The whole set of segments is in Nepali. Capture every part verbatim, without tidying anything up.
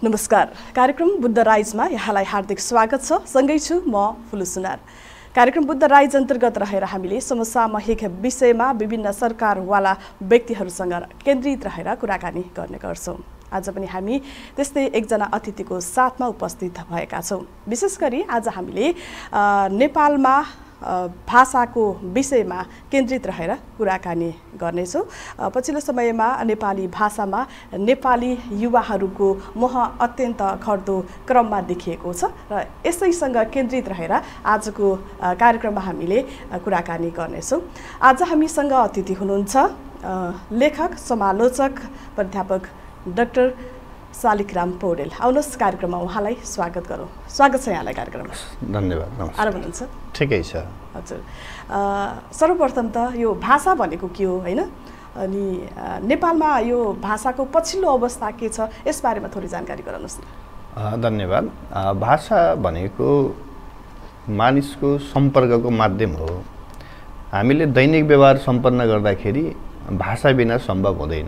नमस्कार, कार्यक्रम बुद्ध राइजमा यहाँलाई हार्दिक स्वागत छ। सँगै छु म फुलु सुनार। कार्यक्रम बुद्ध राइज अन्तर्गत रहेर हामीले समसामयिक विषयमा विभिन्न सरकारवाला व्यक्तिहरूसँग केन्द्रित रहेर कुराकानी गर्ने गर्छौँ। आज पनि हामी त्यस्तै एकजना अतिथिको साथमा उपस्थित भएका छौँ। विशेष गरी आज हामीले नेपालमा भाषाको विषयमा केन्द्रित रहेर कुराकानी गर्नेछौँ। पछिल्लो समयमा नेपाली भाषामा नेपाली युवाहरूको मोह अत्यन्त घट्दो क्रममा देखिएको छ र यसैसँग केन्द्रित रहेर आजको कार्यक्रममा हामीले कुराकानी गर्नेछौँ। आज हामीसँग अतिथि हुनुहुन्छ लेखक, समालोचक, प्राध्यापक डाक्टर शालिग्राम पौडेल। आउनुहोस् कार्यक्रममा उहाँलाई स्वागत गरौँ। स्वागत छ यहाँलाई कार्यक्रममा। धन्यवाद। आराम हुनुहुन्छ? ठिकै छ। हजुर, सर्वप्रथम त यो भाषा भनेको के हो हैन, अनि नेपालमा यो भाषाको पछिल्लो अवस्था के छ यसबारेमा थोरै जानकारी गराउनुहोस् न। धन्यवाद। भाषा भनेको मानिसको सम्पर्कको माध्यम हो। हामीले दैनिक व्यवहार सम्पन्न गर्दाखेरि भाषा बिना सम्भव हुँदैन।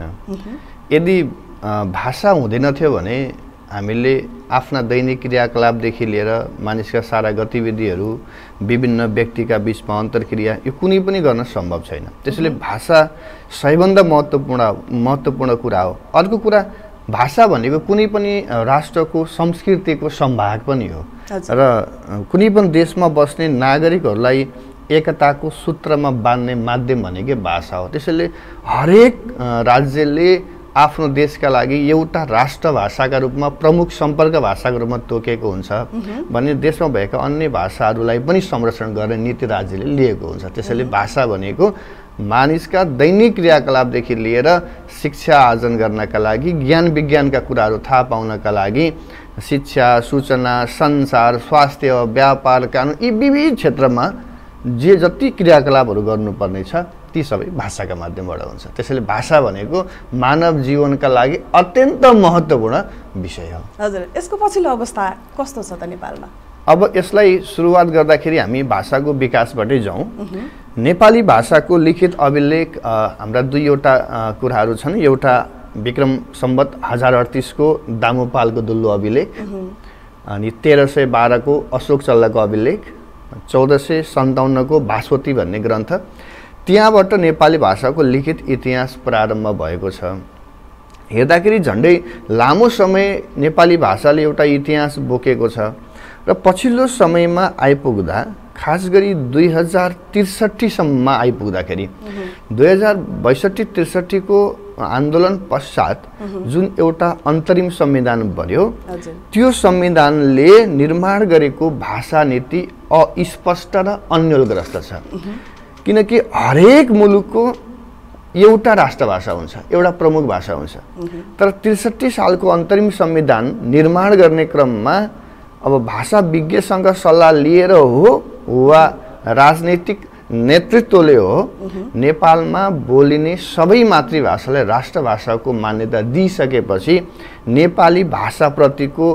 यदि भाषा हुँदैन थियो भने हामीले आफ्ना दैनिक क्रियाकलापदेखि लिएर मानिसका सारा गतिविधिहरू, विभिन्न व्यक्तिका बीचमा अन्तर्क्रिया यो कुनै पनि गर्न सम्भव छैन। त्यसैले भाषा सबैभन्दा महत्त्वपूर्ण महत्त्वपूर्ण कुरा हो। अर्को कुरा, भाषा भनेको कुनै पनि राष्ट्रको संस्कृतिको सम्भाग पनि हो र कुनै पनि देशमा बस्ने नागरिकहरूलाई एकताको सूत्रमा बाँध्ने माध्यम भनेकै भाषा हो। त्यसैले हरेक राज्यले आफ्नो देशका लागि एउटा राष्ट्रभाषाका रूपमा, प्रमुख सम्पर्क भाषाको रूपमा तोकेको हुन्छ भने देशमा भएका अन्य भाषाहरूलाई पनि संरक्षण गर्ने नीति राज्यले लिएको हुन्छ। त्यसैले भाषा भनेको मानिसका दैनिक क्रियाकलापदेखि लिएर शिक्षा आर्जन गर्नका लागि, ज्ञान विज्ञानका कुराहरू थाहा पाउनका लागि, शिक्षा, सूचना, सञ्चार, स्वास्थ्य, व्यापार, कानुन यी विविध क्षेत्रमा जे जति क्रियाकलापहरू गर्नुपर्ने छ ती सबै भाषाका माध्यमबाट हुन्छ। त्यसैले भाषा भनेको मानव जीवनका लागि अत्यन्त महत्त्वपूर्ण विषय हो। हजुर, यसको पछिल्लो अवस्था कस्तो छ त नेपालमा? अब यसलाई सुरुवात गर्दाखेरि हामी भाषाको विकासबाटै जाउँ। नेपाली भाषाको लिखित अभिलेख हाम्रा दुईवटा कुराहरू छन्। एउटा विक्रम सम्वत हजार अडतिसको दामुपालको दुल्लो अभिलेख अनि तेह्र सय बाह्रको अशोक चल्लाको अभिलेख, चौध सय सन्ताउन्नको भास्वती भन्ने ग्रन्थ। त्यहाँबाट नेपाली भाषाको लिखित इतिहास प्रारम्भ भएको छ। हेर्दाखेरि झन्डै लामो समय नेपाली भाषाले एउटा इतिहास बोकेको छ र पछिल्लो समयमा आइपुग्दा, खास गरी दुई हजार त्रिसठीसम्ममा आइपुग्दाखेरि दुई हजार बैसठी त्रिसठीको आन्दोलन पश्चात जुन एउटा अन्तरिम संविधान बन्यो, त्यो संविधानले निर्माण गरेको भाषा नीति अस्पष्ट र अन्यलग्रस्त छ। किनकि हरेक मुलुकको एउटा राष्ट्रभाषा हुन्छ, एउटा प्रमुख भाषा हुन्छ। तर त्रिसठी सालको अन्तरिम संविधान निर्माण गर्ने क्रममा अब भाषा विज्ञसँग सल्लाह लिएर हो वा राजनैतिक नेतृत्वले हो, नेपालमा बोलिने सबै मातृभाषालाई राष्ट्रभाषाको मान्यता दिइसकेपछि नेपाली भाषाप्रतिको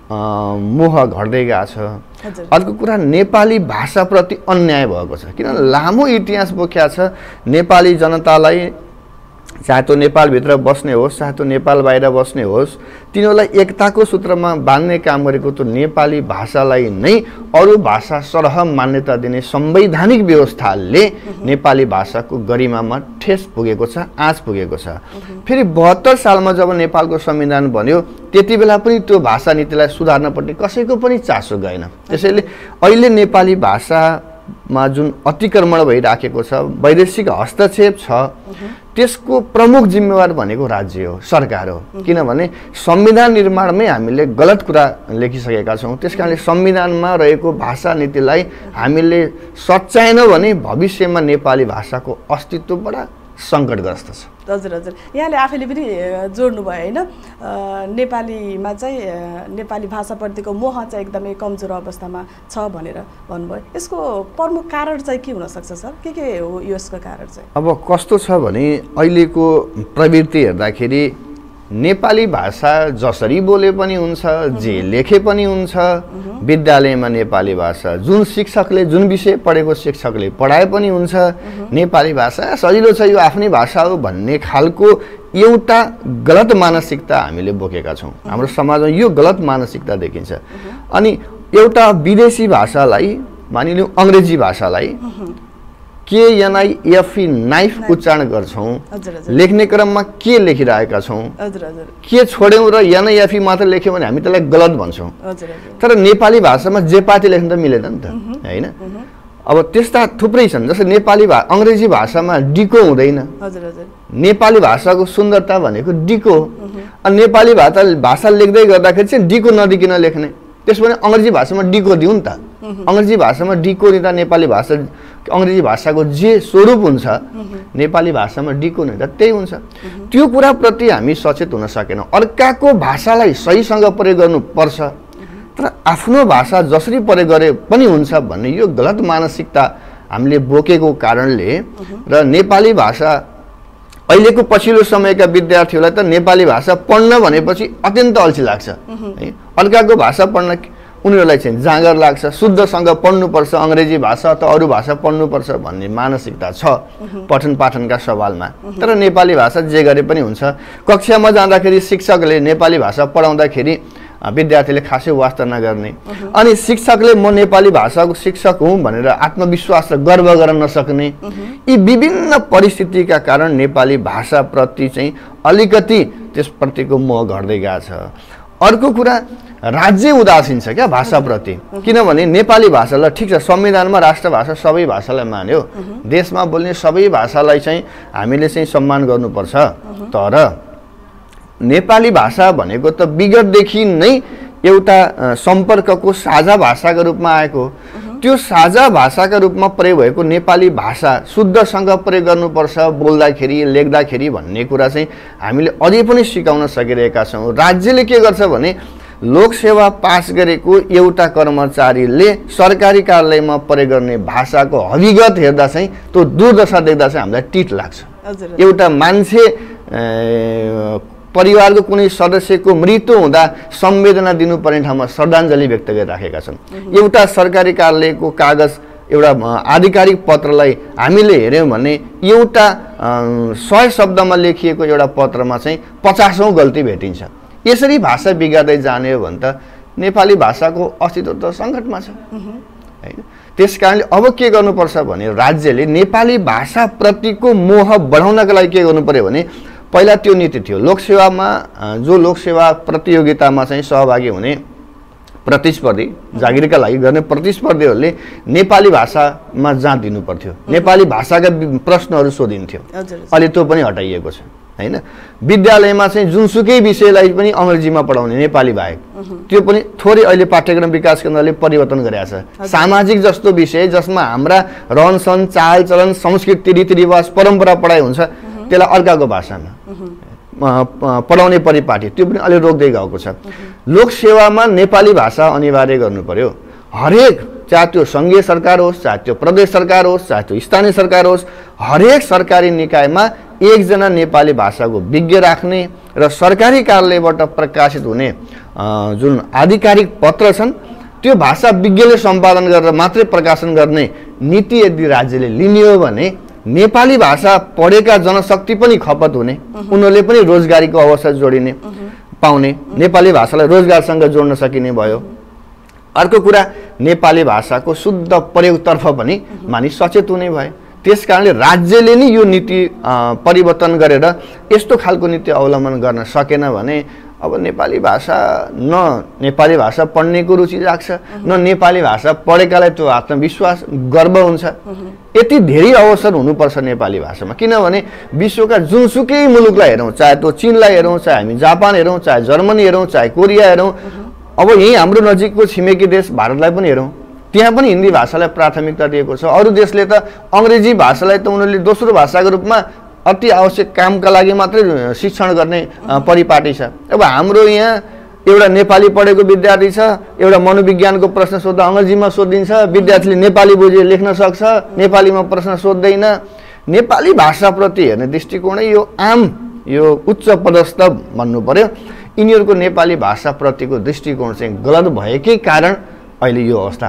मोह घट्दै गएको छ। अर्को कुरा, नेपाली भाषाप्रति अन्याय भएको छ। किन लामो इतिहास बोक्या छ। नेपाली जनतालाई, चाहे त्यो नेपालभित्र बस्ने होस् चाहे त्यो नेपाल बाहिर बस्ने होस्, तिनीहरूलाई एकताको सूत्रमा बाँध्ने काम गरेको त्यो नेपाली भाषालाई नै अरू भाषा सरह मान्यता दिने संवैधानिक व्यवस्थाले नेपाली भाषाको गरिमामा ठेस पुगेको छ, आँच पुगेको छ। फेरि बहत्तर सालमा जब नेपालको संविधान बन्यो त्यति बेला पनि त्यो भाषा नीतिलाई सुधार्नपट्टि कसैको पनि चासो गएन। त्यसैले अहिले नेपाली भाषामा जुन अतिक्रमण भइराखेको छ, वैदेशिक हस्तक्षेप छ, त्यसको प्रमुख जिम्मेवार भनेको राज्य हो, सरकार हो। किनभने संविधान निर्माणमै हामीले गलत कुरा लेखिसकेका छौँ। त्यसकारणले संविधानमा रहेको भाषा नीतिलाई हामीले सच्याएनौँ भने भविष्यमा नेपाली भाषाको अस्तित्व बडा सङ्कटग्रस्त छ। हजुर हजुर, यहाँले आफैले पनि जोड्नु भयो होइन, नेपालीमा चाहिँ नेपाली भाषाप्रतिको मोह चाहिँ एकदमै कमजोर अवस्थामा छ भनेर भन्नुभयो। यसको प्रमुख कारण चाहिँ के हुनसक्छ सर? के के हो यसको कारण चाहिँ? अब कस्तो छ भने अहिलेको प्रवृत्ति हेर्दाखेरि नेपाली भाषा जसरी बोले पनि हुन्छ, जे लेखे पनि हुन्छ, विद्यालयमा नेपाली भाषा जुन शिक्षकले जुन विषय पढेको शिक्षकले पढाए पनि हुन्छ, नेपाली भाषा सजिलो छ, यो आफ्नै भाषा हो भन्ने खालको एउटा गलत मानसिकता हामीले बोकेका छौँ। हाम्रो समाजमा यो गलत मानसिकता देखिन्छ। अनि एउटा विदेशी भाषालाई मानिलिउँ अङ्ग्रेजी भाषालाई के एनआइएफई नाइफ उच्चारण गर्छौँ, लेख्ने क्रममा के लेखिरहेका छौँ, के छोड्यौँ र एनआइएफई मात्र लेख्यौँ भने हामी त्यसलाई गलत भन्छौँ। तर नेपाली भाषामा जे पाती लेख्न त मिलेन नि त, होइन? अब त्यस्ता थुप्रै छन्। जस्तै नेपाली भा अङ्ग्रेजी भाषामा डिको हुँदैन। नेपाली भाषाको सुन्दरता भनेको डिको हो। अनि नेपाली भाषा भाषा लेख्दै गर्दाखेरि चाहिँ डिको नदिकिन लेख्ने, त्यसो भने अङ्ग्रेजी भाषामा डिको दिउँ नि त। अङ्ग्रेजी भाषामा डिको दिँदा नेपाली भाषा अङ्ग्रेजी भाषाको जे स्वरूप हुन्छ नेपाली भाषामा डिको दिँदा त्यही हुन्छ। त्यो कुराप्रति हामी सचेत हुन सकेनौँ। अर्काको भाषालाई सहीसँग प्रयोग गर्नुपर्छ, तर आफ्नो भाषा जसरी प्रयोग गरे पनि हुन्छ भन्ने यो गलत मानसिकता हामीले बोकेको कारणले र नेपाली भाषा अहिलेको पछिल्लो समयका विद्यार्थीहरूलाई त नेपाली भाषा पढ्न भनेपछि अत्यन्त अल्छी लाग्छ है। अर्काको भाषा पढ्न उनीहरूलाई चाहिँ जाँगर लाग्छ, शुद्धसँग पढ्नुपर्छ अङ्ग्रेजी भाषा अथवा अरू भाषा पढ्नुपर्छ भन्ने मानसिकता छ पठन पाठनका सवालमा। तर नेपाली भाषा जे गरे पनि हुन्छ। कक्षामा जाँदाखेरि शिक्षकले नेपाली भाषा पढाउँदाखेरि विद्यार्थीले खासै वास्ता नगर्ने, अनि शिक्षकले म नेपाली भाषाको शिक्षक हुँ भनेर आत्मविश्वास र गर्व गर्न नसक्ने, यी विभिन्न परिस्थितिका कारण नेपाली भाषाप्रति चाहिँ अलिकति त्यसप्रतिको मोह घट्दै गएको छ। अर्को कुरा राज्य उदासीन छ क्या भाषाप्रति, किनभने नेपाली भाषालाई ठिक छ संविधानमा राष्ट्रभाषा सबै भाषालाई मान्यो, देशमा बोल्ने सबै भाषालाई चाहिँ हामीले चाहिँ सम्मान गर्नुपर्छ। तर नेपाली भाषा भनेको त विगतदेखि नै एउटा सम्पर्कको साझा भाषाका रूपमा आएको, त्यो साझा भाषाका रूपमा प्रयोग भएको नेपाली भाषा शुद्धसँग प्रयोग गर्नुपर्छ बोल्दाखेरि लेख्दाखेरि भन्ने कुरा चाहिँ हामीले अझै पनि सिकाउन सकिरहेका छौँ। राज्यले के गर्छ भने लोकसेवा पास गरेको एउटा कर्मचारीले सरकारी कार्यालयमा प्रयोग गर्ने भाषाको हकीकत हेर्दा चाहिँ त्यो दुर्दशा देख्दा चाहिँ हामीलाई टिट लाग्छ। एउटा मान्छे परिवारको कुनै सदस्यको मृत्यु हुँदा संवेदना दिनुपर्ने ठाउँमा श्रद्धाञ्जली व्यक्त गरिराखेका छन्। एउटा सरकारी कार्यालयको कागज एउटा आधिकारिक पत्रलाई हामीले हेऱ्यौँ भने एउटा सय शब्दमा लेखिएको एउटा पत्रमा चाहिँ पचासौँ गल्ती भेटिन्छ। यसरी भाषा बिगार्दै जाने हो भने त नेपाली भाषाको अस्तित्व त सङ्कटमा छ हैन। त्यस कारणले अब के गर्नुपर्छ भने राज्यले नेपाली भाषाप्रतिको मोह बढाउनका लागि के गर्नु पर्यो भने पहिला त्यो नीति थियो लोकसेवामा, जो लोकसेवा प्रतियोगितामा चाहिँ सहभागी हुने प्रतिस्पर्धी जागिरका लागि गर्ने प्रतिस्पर्धीहरूले नेपाली भाषामा जाँच दिनु पर्थ्यो, नेपाली भाषाका प्रश्नहरू सोधिन्थ्यो। अहिले त्यो पनि हटाइएको छ हैन। विद्यालयमा चाहिँ जुनसुकै विषयलाई पनि अङ्ग्रेजीमा पढाउने नेपाली बाहेक, त्यो पनि थोरै अहिले पाठ्यक्रम विकास केन्द्रले परिवर्तन गरेको छ। सामाजिक जस्तो विषय जसमा हाम्रा रहनसहन चालचलन संस्कृति रीतिरिवाज परम्परा पढाइ हुन्छ त्यसलाई अर्काको भाषामा पढाउने परिपाटी त्यो पनि अलि रोक्दै गएको छ। लोकसेवामा नेपाली भाषा अनिवार्य गर्नु पर्यो। हरेक चाहे त्यो सङ्घीय सरकार होस्, चाहे त्यो प्रदेश सरकार होस्, चाहे त्यो स्थानीय सरकार होस्, हरेक सरकारी निकायमा एकजना नेपाली भाषाको विज्ञ राख्ने र सरकारी कार्यालयबाट प्रकाशित हुने जुन आधिकारिक पत्र छन् त्यो भाषा विज्ञले सम्पादन गरेर मात्रै प्रकाशन गर्ने नीति यदि राज्यले लिने हो भने नेपाली भाषा पढेका जनशक्ति पनि खपत हुने, उनीहरूले पनि रोजगारीको अवसर जोडिने पाउने, नेपाली भाषालाई रोजगारसँग जोड्न सकिने भयो। अर्को कुरा नेपाली भाषाको शुद्ध प्रयोगतर्फ पनि मानिस सचेत हुने भए। त्यस कारणले राज्यले नै यो नीति परिवर्तन गरेर यस्तो खालको नीति अवलम्बन गर्न सकेन भने अब नेपाली भाषा न नेपाली भाषा पढ्नेको रुचि लाग्छ, न नेपाली भाषा पढेकालाई त्यो आत्मविश्वास गर्व हुन्छ। यति धेरै अवसर हुनुपर्छ नेपाली भाषामा, किनभने विश्वका जुनसुकै मुलुकलाई हेरौँ, चाहे त्यो चीनलाई हेरौँ, चाहे हामी जापान हेरौँ, चाहे जर्मनी हेरौँ, चाहे कोरिया हेरौँ, अब यहीँ हाम्रो नजिकको छिमेकी देश भारतलाई पनि हेरौँ, त्यहाँ पनि हिन्दी भाषालाई प्राथमिकता दिएको छ। अरू देशले त अङ्ग्रेजी भाषालाई त उनीहरूले दोस्रो भाषाको रूपमा अति आवश्यक कामका लागि मात्रै शिक्षण गर्ने परिपाटी छ। अब हाम्रो यहाँ एउटा नेपाली पढेको विद्यार्थी छ, एउटा मनोविज्ञानको प्रश्न सोध्दा अङ्ग्रेजीमा सोधिन्छ, विद्यार्थीले नेपाली बुझे लेख्न सक्छ, नेपालीमा प्रश्न सोध्दैन। नेपाली भाषाप्रति हेर्ने दृष्टिकोणै यो आम यो उच्च पदस्थ भन्नु पर्यो, यिनीहरूको नेपाली भाषाप्रतिको दृष्टिकोण चाहिँ गलत भएकै कारण अहिले यो अवस्था आएको हो।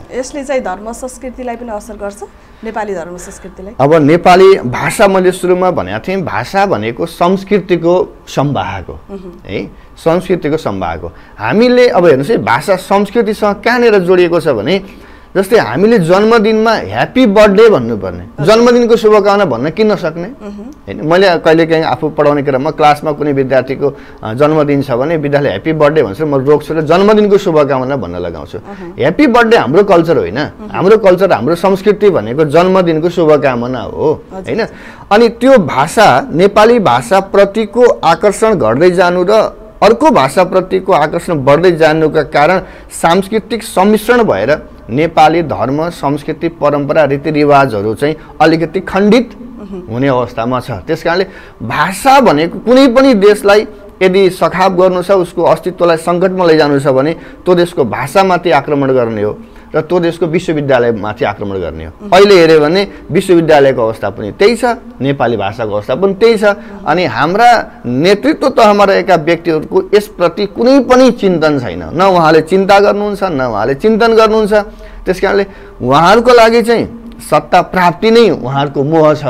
यसले चाहिँ धर्म संस्कृतिलाई पनि असर गर्छ, नेपाली धर्म संस्कृतिलाई? अब नेपाली भाषा मैले सुरुमा भनेको थिएँ, भाषा भनेको संस्कृतिको संवाहक हो है, संस्कृतिको संवाहक हो। हामीले अब हेर्नुहोस् है, भाषा संस्कृतिसँग कहाँनिर जोडिएको छ भने जस्तै हामीले जन्मदिनमा ह्याप्पी बर्थडे भन्नुपर्ने, जन्मदिनको शुभकामना भन्न किन नसक्ने होइन? मैले कहिलेकाहीँ आफू पढाउने क्रममा क्लासमा कुनै विद्यार्थीको जन्मदिन छ भने विद्यार्थीले ह्याप्पी बर्थडे भन्छ, म रोक्छु र जन्मदिनको शुभकामना भन्न लगाउँछु। ह्याप्पी बर्थडे हाम्रो कल्चर होइन, हाम्रो कल्चर हाम्रो संस्कृति भनेको जन्मदिनको शुभकामना हो होइन? अनि त्यो भाषा नेपाली भाषाप्रतिको आकर्षण घट्दै जानु र अर्को भाषाप्रतिको आकर्षण बढ्दै जानुका कारण सांस्कृतिक सम्मिश्रण भएर नेपाली धर्म संस्कृति परम्परा रीतिरिवाजहरू चाहिँ अलिकति खण्डित हुने अवस्थामा छ। त्यसकारणले भाषा भनेको कुनै पनि देशलाई यदि सखाप गर्नु छ, उसको अस्तित्वलाई सङ्कटमा लैजानु छ भने त्यो देशको भाषामाथि आक्रमण गर्ने हो र त्यो देशको विश्वविद्यालयमाथि आक्रमण गर्ने हो। अहिले हेऱ्यो भने विश्वविद्यालयको अवस्था पनि त्यही छ, नेपाली भाषाको अवस्था पनि त्यही छ। अनि हाम्रा नेतृत्व तहमा रहेका व्यक्तिहरूको यसप्रति कुनै पनि चिन्तन छैन, न उहाँले चिन्ता गर्नुहुन्छ न उहाँले चिन्तन गर्नुहुन्छ। त्यसकारणले उहाँहरूको लागि चाहिँ सत्ता प्राप्ति नै उहाँहरूको मोह छ।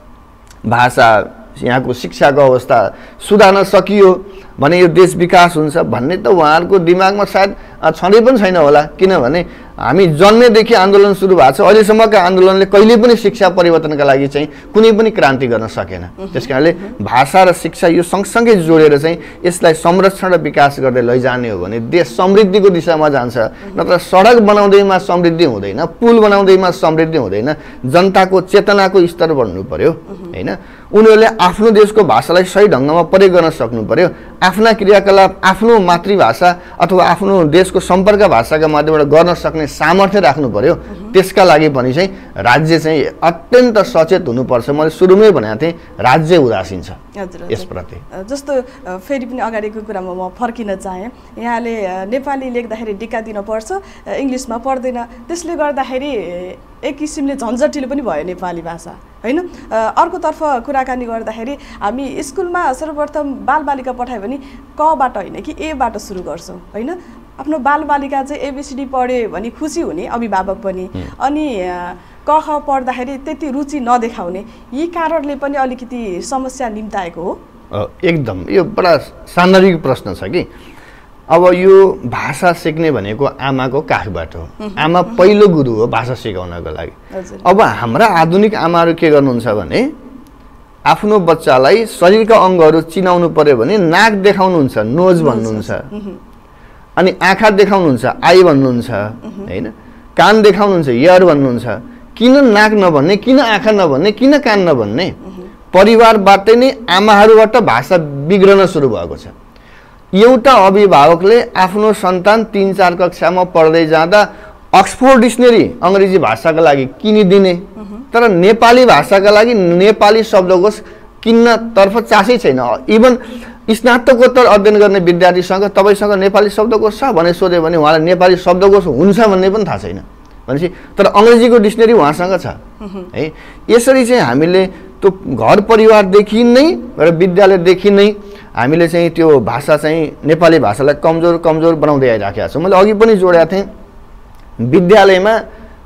भाषा यहाँको शिक्षाको अवस्था सुधार्न सकियो भने यो देश विकास हुन्छ भन्ने त उहाँहरूको दिमागमा सायद छँदै पनि छैन होला, किनभने हामी जन्मेदेखि आन्दोलन सुरु भएको छ, अहिलेसम्मका आन्दोलनले कहिले पनि शिक्षा परिवर्तनका लागि चाहिँ कुनै पनि क्रान्ति गर्न सकेन। त्यसकारणले भाषा र शिक्षा यो सँगसँगै जोडेर चाहिँ यसलाई संरक्षण र विकास गर्दै लैजाने हो भने देश समृद्धिको दिशामा जान्छ। नत्र सडक बनाउँदैमा समृद्धि हुँदैन, पुल बनाउँदैमा समृद्धि हुँदैन, जनताको चेतनाको स्तर बढ्नु पर्यो होइन? उनीहरूले आफ्नो देशको भाषालाई सही ढङ्गमा प्रयोग गर्न सक्नु पर्यो। आफ्ना क्रियाकलाप आफ्नो मातृभाषा अथवा आफ्नो देशको सम्पर्क भाषाका माध्यमबाट गर्न सक्ने सामर्थ्य राख्नु पर्यो। त्यसका लागि पनि चाहिँ राज्य चाहिँ अत्यन्त सचेत हुनुपर्छ। मैले सुरुमै भनेको थिएँ, राज्य उदासीन छ यसप्रति। जस्तो फेरि पनि अगाडिको कुरामा म फर्किन चाहेँ, यहाँले नेपाली लेख्दाखेरि डिक्का दिनुपर्छ, इङ्ग्लिसमा पर्दैन, त्यसले गर्दाखेरि एक किसिमले झन्झटिलो पनि भयो नेपाली भाषा होइन? अर्कोतर्फ कुराकानी गर्दाखेरि हामी स्कुलमा सर्वप्रथम बालबालिका पठायो भने कबाट होइन कि एबाट सुरु गर्छौँ होइन? आफ्नो बालबालिका चाहिँ एबिसिडी पढ्यो भने खुसी हुने अभिभावक पनि, अनि क ख पढ्दाखेरि त्यति रुचि नदेखाउने, यी कारणले पनि अलिकति समस्या निम्ताएको हो। एकदम यो बडा सान्दर्भिक प्रश्न छ कि अब यो भाषा सिक्ने भनेको आमाको काखबाट हो। आमा पहिलो गुरु हो भाषा सिकाउनको लागि। अब हाम्रा आधुनिक आमाहरू के गर्नुहुन्छ भने आफ्नो बच्चालाई शरीरका अङ्गहरू चिनाउनु पर्यो भने नाक देखाउनुहुन्छ, नोज भन्नुहुन्छ, अनि आँखा देखाउनुहुन्छ, आई भन्नुहुन्छ होइन, कान देखाउनुहुन्छ, इयर भन्नुहुन्छ। किन नाक नभन्ने, किन आँखा नभन्ने, किन कान नभन्ने? परिवारबाटै नै आमाहरूबाट भाषा बिग्रन सुरु भएको छ। एउटा अभिभावकले आफ्नो सन्तान तीन चार कक्षामा पढ्दै जाँदा अक्सफोर्ड डिक्सनरी अङ्ग्रेजी भाषाका लागि किनिदिने, तर नेपाली भाषाका लागि नेपाली शब्दकोश किन्नतर्फ चासै छैन। इभन स्नातकोत्तर अध्ययन गर्ने विद्यार्थीसँग तपाईँसँग नेपाली शब्दकोश छ भने सोध्यो भने उहाँलाई नेपाली शब्दकोश हुन्छ भन्ने पनि थाहा छैन भनेपछि, तर अङ्ग्रेजीको डिक्सनरी उहाँसँग छ है। यसरी चाहिँ हामीले त्यो घर परिवारदेखि नै र विद्यालयदेखि नै हामीले चाहिँ त्यो भाषा चाहिँ नेपाली भाषालाई कमजोर कमजोर बनाउँदै आइराखेका छौँ। मैले अघि पनि जोडेको थिएँ, विद्यालयमा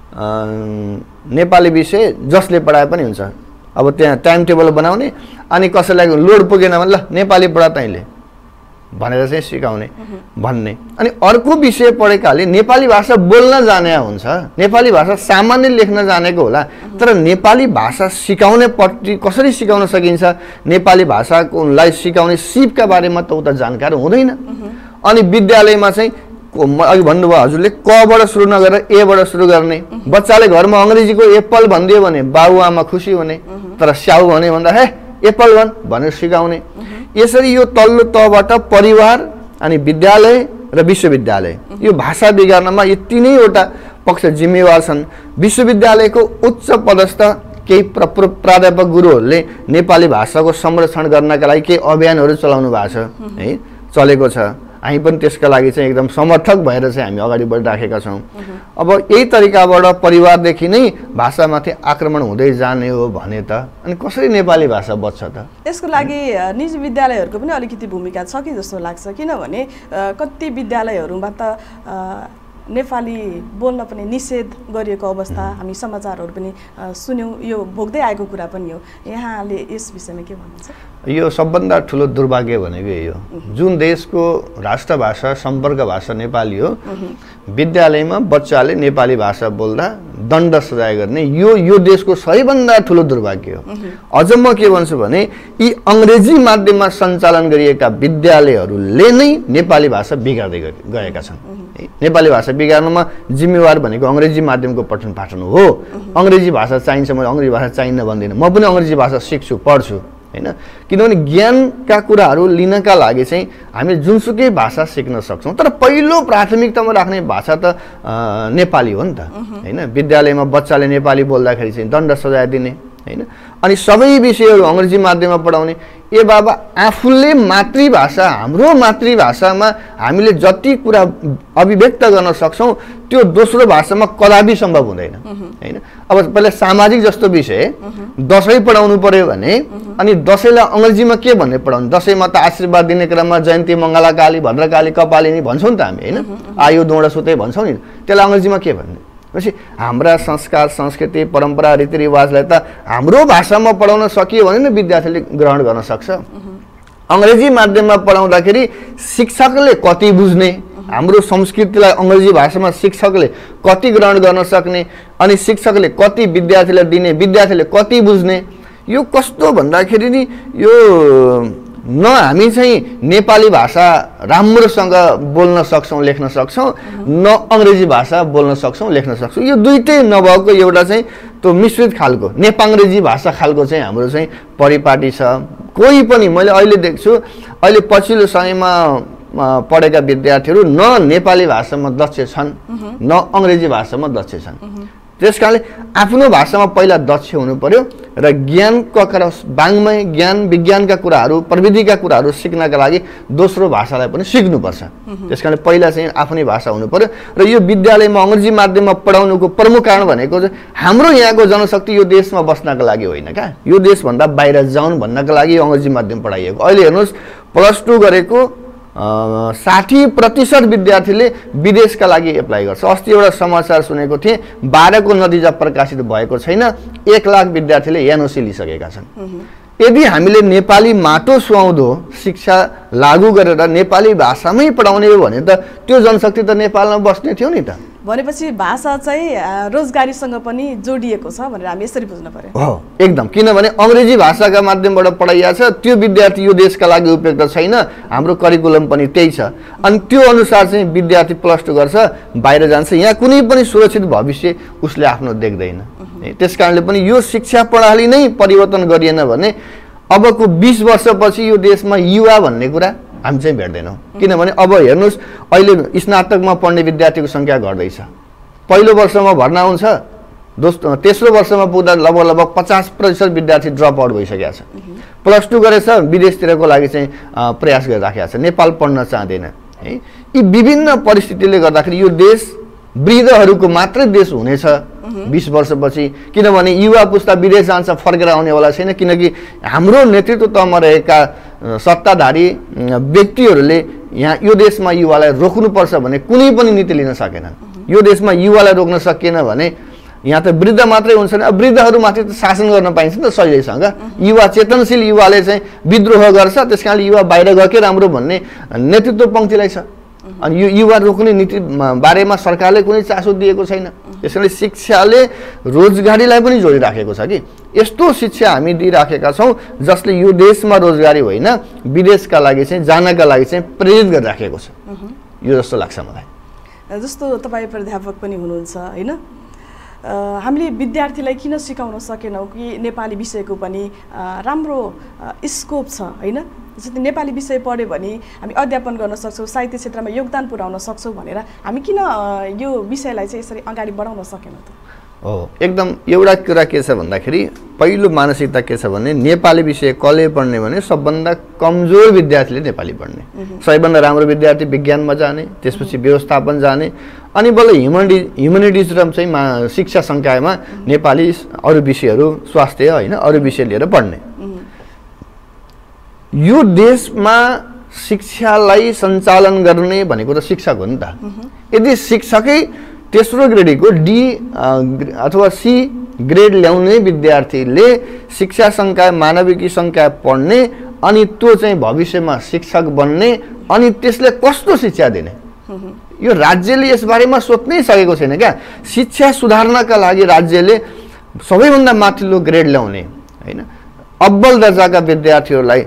नेपाली विषय जसले पढाए पनि हुन्छ, अब त्यहाँ टाइम टेबल बनाउने अनि कसैलाई लोड पुगेन भने ल नेपाली पढा तैँले भनेर चाहिँ सिकाउने भन्ने। अनि अर्को विषय पढेकाले नेपाली भाषा बोल्न जाने हुन्छ, नेपाली भाषा सामान्य लेख्न जानेको होला, तर नेपाली भाषा सिकाउनेपट्टि कसरी सिकाउन सकिन्छ, नेपाली भाषालाई सिकाउने सिपका बारेमा त उता जानकारी हुँदैन। अनि विद्यालयमा चाहिँ अघि भन्नुभयो हजुरले, कबाट सुरु नगरेर एबाट सुरु गर्ने। बच्चाले घरमा अङ्ग्रेजीको एप्पल भनिदियो भने बाबुआमा खुसी हुने, तर स्याउ भने भन्दा हे एप्पल भन् भनेर सिकाउने। यसरी यो तल्लो तहबाट परिवार अनि विद्यालय र विश्वविद्यालय यो भाषा बिगार्नमा यी तीनैवटा पक्ष जिम्मेवार छन्। विश्वविद्यालयको उच्च पदस्थ केही प्र प्राध्यापक गुरुहरूले नेपाली भाषाको संरक्षण गर्नका लागि केही अभियानहरू चलाउनु भएको छ है, चलेको छ। हामी पनि त्यसका लागि चाहिँ एकदम समर्थक भएर चाहिँ हामी अगाडि बढिराखेका छौँ। अब यही तरिकाबाट परिवारदेखि नै भाषामाथि आक्रमण हुँदै जाने हो भने त अनि कसरी नेपाली भाषा बच्छ त? यसको लागि निजी विद्यालयहरूको पनि अलिकति भूमिका छ कि जस्तो लाग्छ, किनभने कति विद्यालयहरूमा त नेपाली बोल्न पनि निषेध गरिएको अवस्था हामी समाचारहरू पनि सुन्यौँ, यो भोग्दै आएको कुरा पनि हो। यहाँले यस विषयमा के भन्नुहुन्छ? यो सबभन्दा ठुलो दुर्भाग्य भनेको यही हो। जुन देशको राष्ट्रभाषा सम्पर्क भाषा नेपाली हो, विद्यालयमा बच्चाले नेपाली भाषा बोल्दा दण्ड सजाय गर्ने यो यो देशको सबैभन्दा ठुलो दुर्भाग्य हो। अझ म के भन्छु भने यी अङ्ग्रेजी माध्यममा सञ्चालन गरिएका विद्यालयहरूले नै नेपाली भाषा बिगार्दै गएका छन्। नेपाली भाषा बिगार्नुमा जिम्मेवार भनेको अङ्ग्रेजी माध्यमको पठन पाठन हो। अङ्ग्रेजी भाषा चाहिन्छ, म अङ्ग्रेजी भाषा चाहिन्न भन्दिनँ, म पनि अङ्ग्रेजी भाषा सिक्छु, पढ्छु, हैन। किनभने ज्ञानका कुराहरू लिनका लागि चाहिँ हामीले जुनसुकै भाषा सिक्न सक्छौँ, तर पहिलो प्राथमिकतामा राख्ने भाषा त नेपाली हो नि त, हैन। विद्यालयमा बच्चाले नेपाली बोल्दाखेरि चाहिँ दण्ड सजाय दिने, हैन। अनि सबै विषयहरू अङ्ग्रेजी माध्यममा पढाउने। ए बाबा, आफूले मातृभाषा हाम्रो मातृभाषामा हामीले जति कुरा अभिव्यक्त गर्न सक्छौँ त्यो दोस्रो भाषामा कदापि सम्भव हुँदैन, हैन। अब पहिला सामाजिक जस्तो विषय दसैँ पढाउनु पर्यो भने अनि दसैँलाई अङ्ग्रेजीमा के भन्ने पढाउने? दसैँमा त आशीर्वाद दिने क्रममा जयन्ती मङ्गलाकाली भद्रकाली कपालिनी भन्छौँ नि त हामी, हैन। आयो दौडा सुतै भन्छौँ नि, त्यसलाई अङ्ग्रेजीमा के भन्ने? पछि हाम्रा संस्कार संस्कृति परम्परा रीतिरिवाजलाई त हाम्रो भाषामा पढाउन सकियो भने न विद्यार्थीले ग्रहण गर्न सक्छ। अङ्ग्रेजी माध्यममा पढाउँदाखेरि शिक्षकले कति बुझ्ने, हाम्रो संस्कृतिलाई अङ्ग्रेजी भाषामा शिक्षकले कति ग्रहण गर्न सक्ने, अनि शिक्षकले कति विद्यार्थीलाई दिने, विद्यार्थीले कति बुझ्ने, यो कस्तो भन्दाखेरि नि यो न हामी चाहिँ नेपाली भाषा राम्रोसँग बोल्न सक्छौँ लेख्न सक्छौँ, न अङ्ग्रेजी भाषा बोल्न सक्छौँ लेख्न सक्छौँ। यो दुइटै नभएको एउटा चाहिँ त्यो मिश्रित खालको नेपाङ्ग्रेजी भाषा खालको चाहिँ हाम्रो चाहिँ परिपाटी छ। कोही पनि मैले अहिले देख्छु, अहिले पछिल्लो समयमा पढेका विद्यार्थीहरू न नेपाली भाषामा दक्ष छन् न अङ्ग्रेजी भाषामा दक्ष छन्। त्यस कारणले आफ्नो भाषामा पहिला दक्ष हुनु पर्यो र ज्ञानका कुरा, वाङ्मय ज्ञान विज्ञानका कुराहरू प्रविधिका कुराहरू सिक्नका लागि दोस्रो भाषालाई पनि सिक्नुपर्छ। त्यस कारण पहिला चाहिँ आफ्नै भाषा हुनु पर्यो। र यो विद्यालयमा अङ्ग्रेजी माध्यममा पढाउनुको प्रमुख कारण भनेको चाहिँ हाम्रो यहाँको जनशक्ति यो देशमा बस्नका लागि होइन क्या, यो देशभन्दा बाहिर जाउन् भन्नका लागि अङ्ग्रेजी माध्यम पढाइएको। अहिले हेर्नुहोस्, प्लस टू गरेको साठी प्रतिशत विद्यार्थीले विदेशका लागि एप्लाई गर्छ। अस्ति एउटा समाचार सुनेको थिएँ, बाह्रको नतिजा प्रकाशित भएको छैन, एक लाख विद्यार्थीले एनओसी लिइसकेका छन्। यदि हामीले नेपाली माटो सुहाउँदो शिक्षा लागू गरेर नेपाली भाषामै पढाउने हो भने त त्यो जनशक्ति त नेपालमा बस्ने थियो नि त। भनेपछि भाषा चाहिँ रोजगारीसँग पनि जोडिएको छ भनेर हामी यसरी बुझ्न पर्यो। हो, एकदम। किनभने अङ्ग्रेजी भाषाका माध्यमबाट पढाइएको छ, त्यो विद्यार्थी यो देशका लागि उपयुक्त छैन, हाम्रो करिकुलम पनि त्यही छ। अनि त्यो अनुसार चाहिँ विद्यार्थी प्लस टू गर्छ, बाहिर जान्छ, यहाँ कुनै पनि सुरक्षित भविष्य उसले आफ्नो देख्दैन। त्यस कारणले पनि यो शिक्षा प्रणाली नै परिवर्तन गरिएन भने अबको बीस वर्षपछि यो देशमा युवा भन्ने कुरा हामी चाहिँ भेट्दैनौँ। किनभने अब हेर्नुहोस्, अहिले स्नातकमा पढ्ने विद्यार्थीको सङ्ख्या घट्दैछ। पहिलो वर्षमा भर्ना हुन्छ, दोस्रो तेस्रो वर्षमा पुग्दा लगभग लगभग पचास प्रतिशत विद्यार्थी ड्रप आउट भइसकेको छ। प्लस टू गरेछ, विदेशतिरको लागि चाहिँ प्रयास गरिराखेको छ, नेपाल पढ्न चाहँदैन है। यी विभिन्न परिस्थितिले गर्दाखेरि यो देश वृद्धहरूको मात्रै देश हुनेछ बीस वर्षपछि। किनभने युवा पुस्ता विदेश जान्छ, फर्केर आउनेवाला छैन, किनकि हाम्रो नेतृत्व तहमा रहेका सत्ताधारी व्यक्तिहरूले यहाँ यो देशमा युवालाई रोक्नुपर्छ भने कुनै पनि नीति लिन सकेनन्। यो देशमा युवालाई रोक्न सकिएन भने यहाँ त वृद्ध मात्रै हुन्छन्, अब वृद्धहरूमाथि त शासन गर्न पाइन्छ नि त सजिलैसँग। युवा चेतनशील युवाले चाहिँ विद्रोह गर्छ, त्यस कारणले युवा बाहिर गएकै राम्रो भन्ने नेतृत्व पङ्क्तिलाई छ। अनि यो युवा रोक्ने नीति बारेमा सरकारले कुनै चासो दिएको छैन। त्यसैले शिक्षाले रोजगारीलाई पनि जोडिराखेको छ कि यस्तो शिक्षा हामी दिइराखेका छौँ जसले यो देशमा रोजगारी होइन, विदेशका लागि चाहिँ जानका लागि चाहिँ प्रेरित गरिराखेको छ। यो जस्तो लाग्छ मलाई। जस्तो तपाईँ प्राध्यापक पनि हुनुहुन्छ होइन, हामीले विद्यार्थीलाई किन सिकाउन सकेनौँ कि नेपाली विषयको पनि राम्रो स्कोप छ होइन। जस्तै नेपाली विषय पढ्यो भने हामी अध्यापन गर्न सक्छौँ, साहित्य क्षेत्रमा योगदान पुर्याउन सक्छौँ भनेर हामी किन यो विषयलाई चाहिँ यसरी अगाडि बढाउन सकेनौँ त? हो, एकदम। एउटा कुरा के छ भन्दाखेरि पहिलो मानसिकता के छ भने नेपाली विषय कसले पढ्ने भने सबभन्दा कमजोर विद्यार्थीले नेपाली पढ्ने, सबैभन्दा राम्रो विद्यार्थी विज्ञानमा जाने, त्यसपछि व्यवस्थापन जाने, अनि बल्ल ह्युमनिटिज ह्युमनिटिज र चाहिँ शिक्षा संकायमा नेपाली अरू विषयहरू स्वास्थ्य होइन अरू विषय लिएर पढ्ने। यो देशमा शिक्षालाई सञ्चालन गर्ने भनेको त शिक्षक हो नि त। यदि शिक्षकै तेस्रो ग्रेडको डी अथवा सी ग्रेड ल्याउने विद्यार्थीले शिक्षा संकाय मानविकी संकाय पढ्ने अनि त्यो चाहिँ भविष्यमा शिक्षक बन्ने अनि त्यसले कस्तो शिक्षा दिने, यो राज्यले यसबारेमा सोच्नै सकेको छैन क्या। शिक्षा सुधार्नका लागि राज्यले सबैभन्दा माथिल्लो ग्रेड ल्याउने हैन, अब्बल दर्जाका विद्यार्थीहरूलाई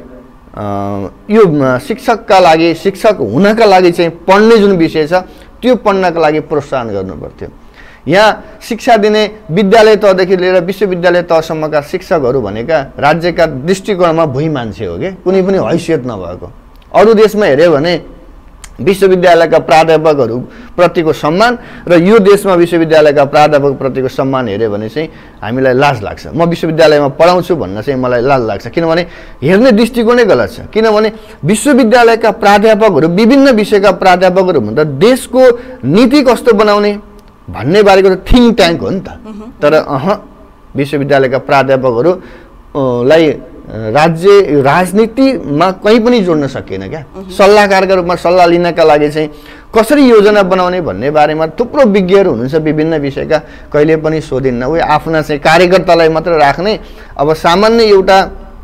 यो शिक्षकका लागि शिक्षक हुनका लागि चाहिँ पढ्ने जुन विषय छ त्यो पढ्नका लागि प्रोत्साहन गर्नुपर्थ्यो। यहाँ शिक्षा दिने विद्यालय तहदेखि लिएर विश्वविद्यालय तहसम्मका शिक्षकहरू भनेका राज्यका दृष्टिकोणमा भुइँ मान्छे हो कि, कुनै पनि हैसियत नभएको। अरू देशमा हेऱ्यो भने विश्वविद्यालयका प्राध्यापकहरू प्रतिको सम्मान र यो देशमा विश्वविद्यालयका प्राध्यापक प्रतिको सम्मान हेऱ्यो भने चाहिँ हामीलाई लाज लाग्छ। म विश्वविद्यालयमा पढाउँछु भन्न चाहिँ मलाई लाज लाग्छ, किनभने हेर्ने दृष्टिकोणै गलत छ। किनभने विश्वविद्यालयका प्राध्यापकहरू विभिन्न विषयका प्राध्यापकहरू भन्दा देशको नीति कस्तो बनाउने भन्ने बारेको त थिङ्क ट्याङ्क हो नि त। तर अह विश्वविद्यालयका प्राध्यापकहरूलाई राज्य राजनीतिमा कहीँ पनि जोड्न सकिएन क्या। सल्लाहकारका रूपमा सल्लाह लिनका लागि चाहिँ कसरी योजना बनाउने भन्ने बारेमा थुप्रो विज्ञहरू हुनुहुन्छ विभिन्न विषयका, कहिले पनि सोधिन्न। उयो आफ्ना चाहिँ कार्यकर्तालाई मात्र राख्ने, अब सामान्य एउटा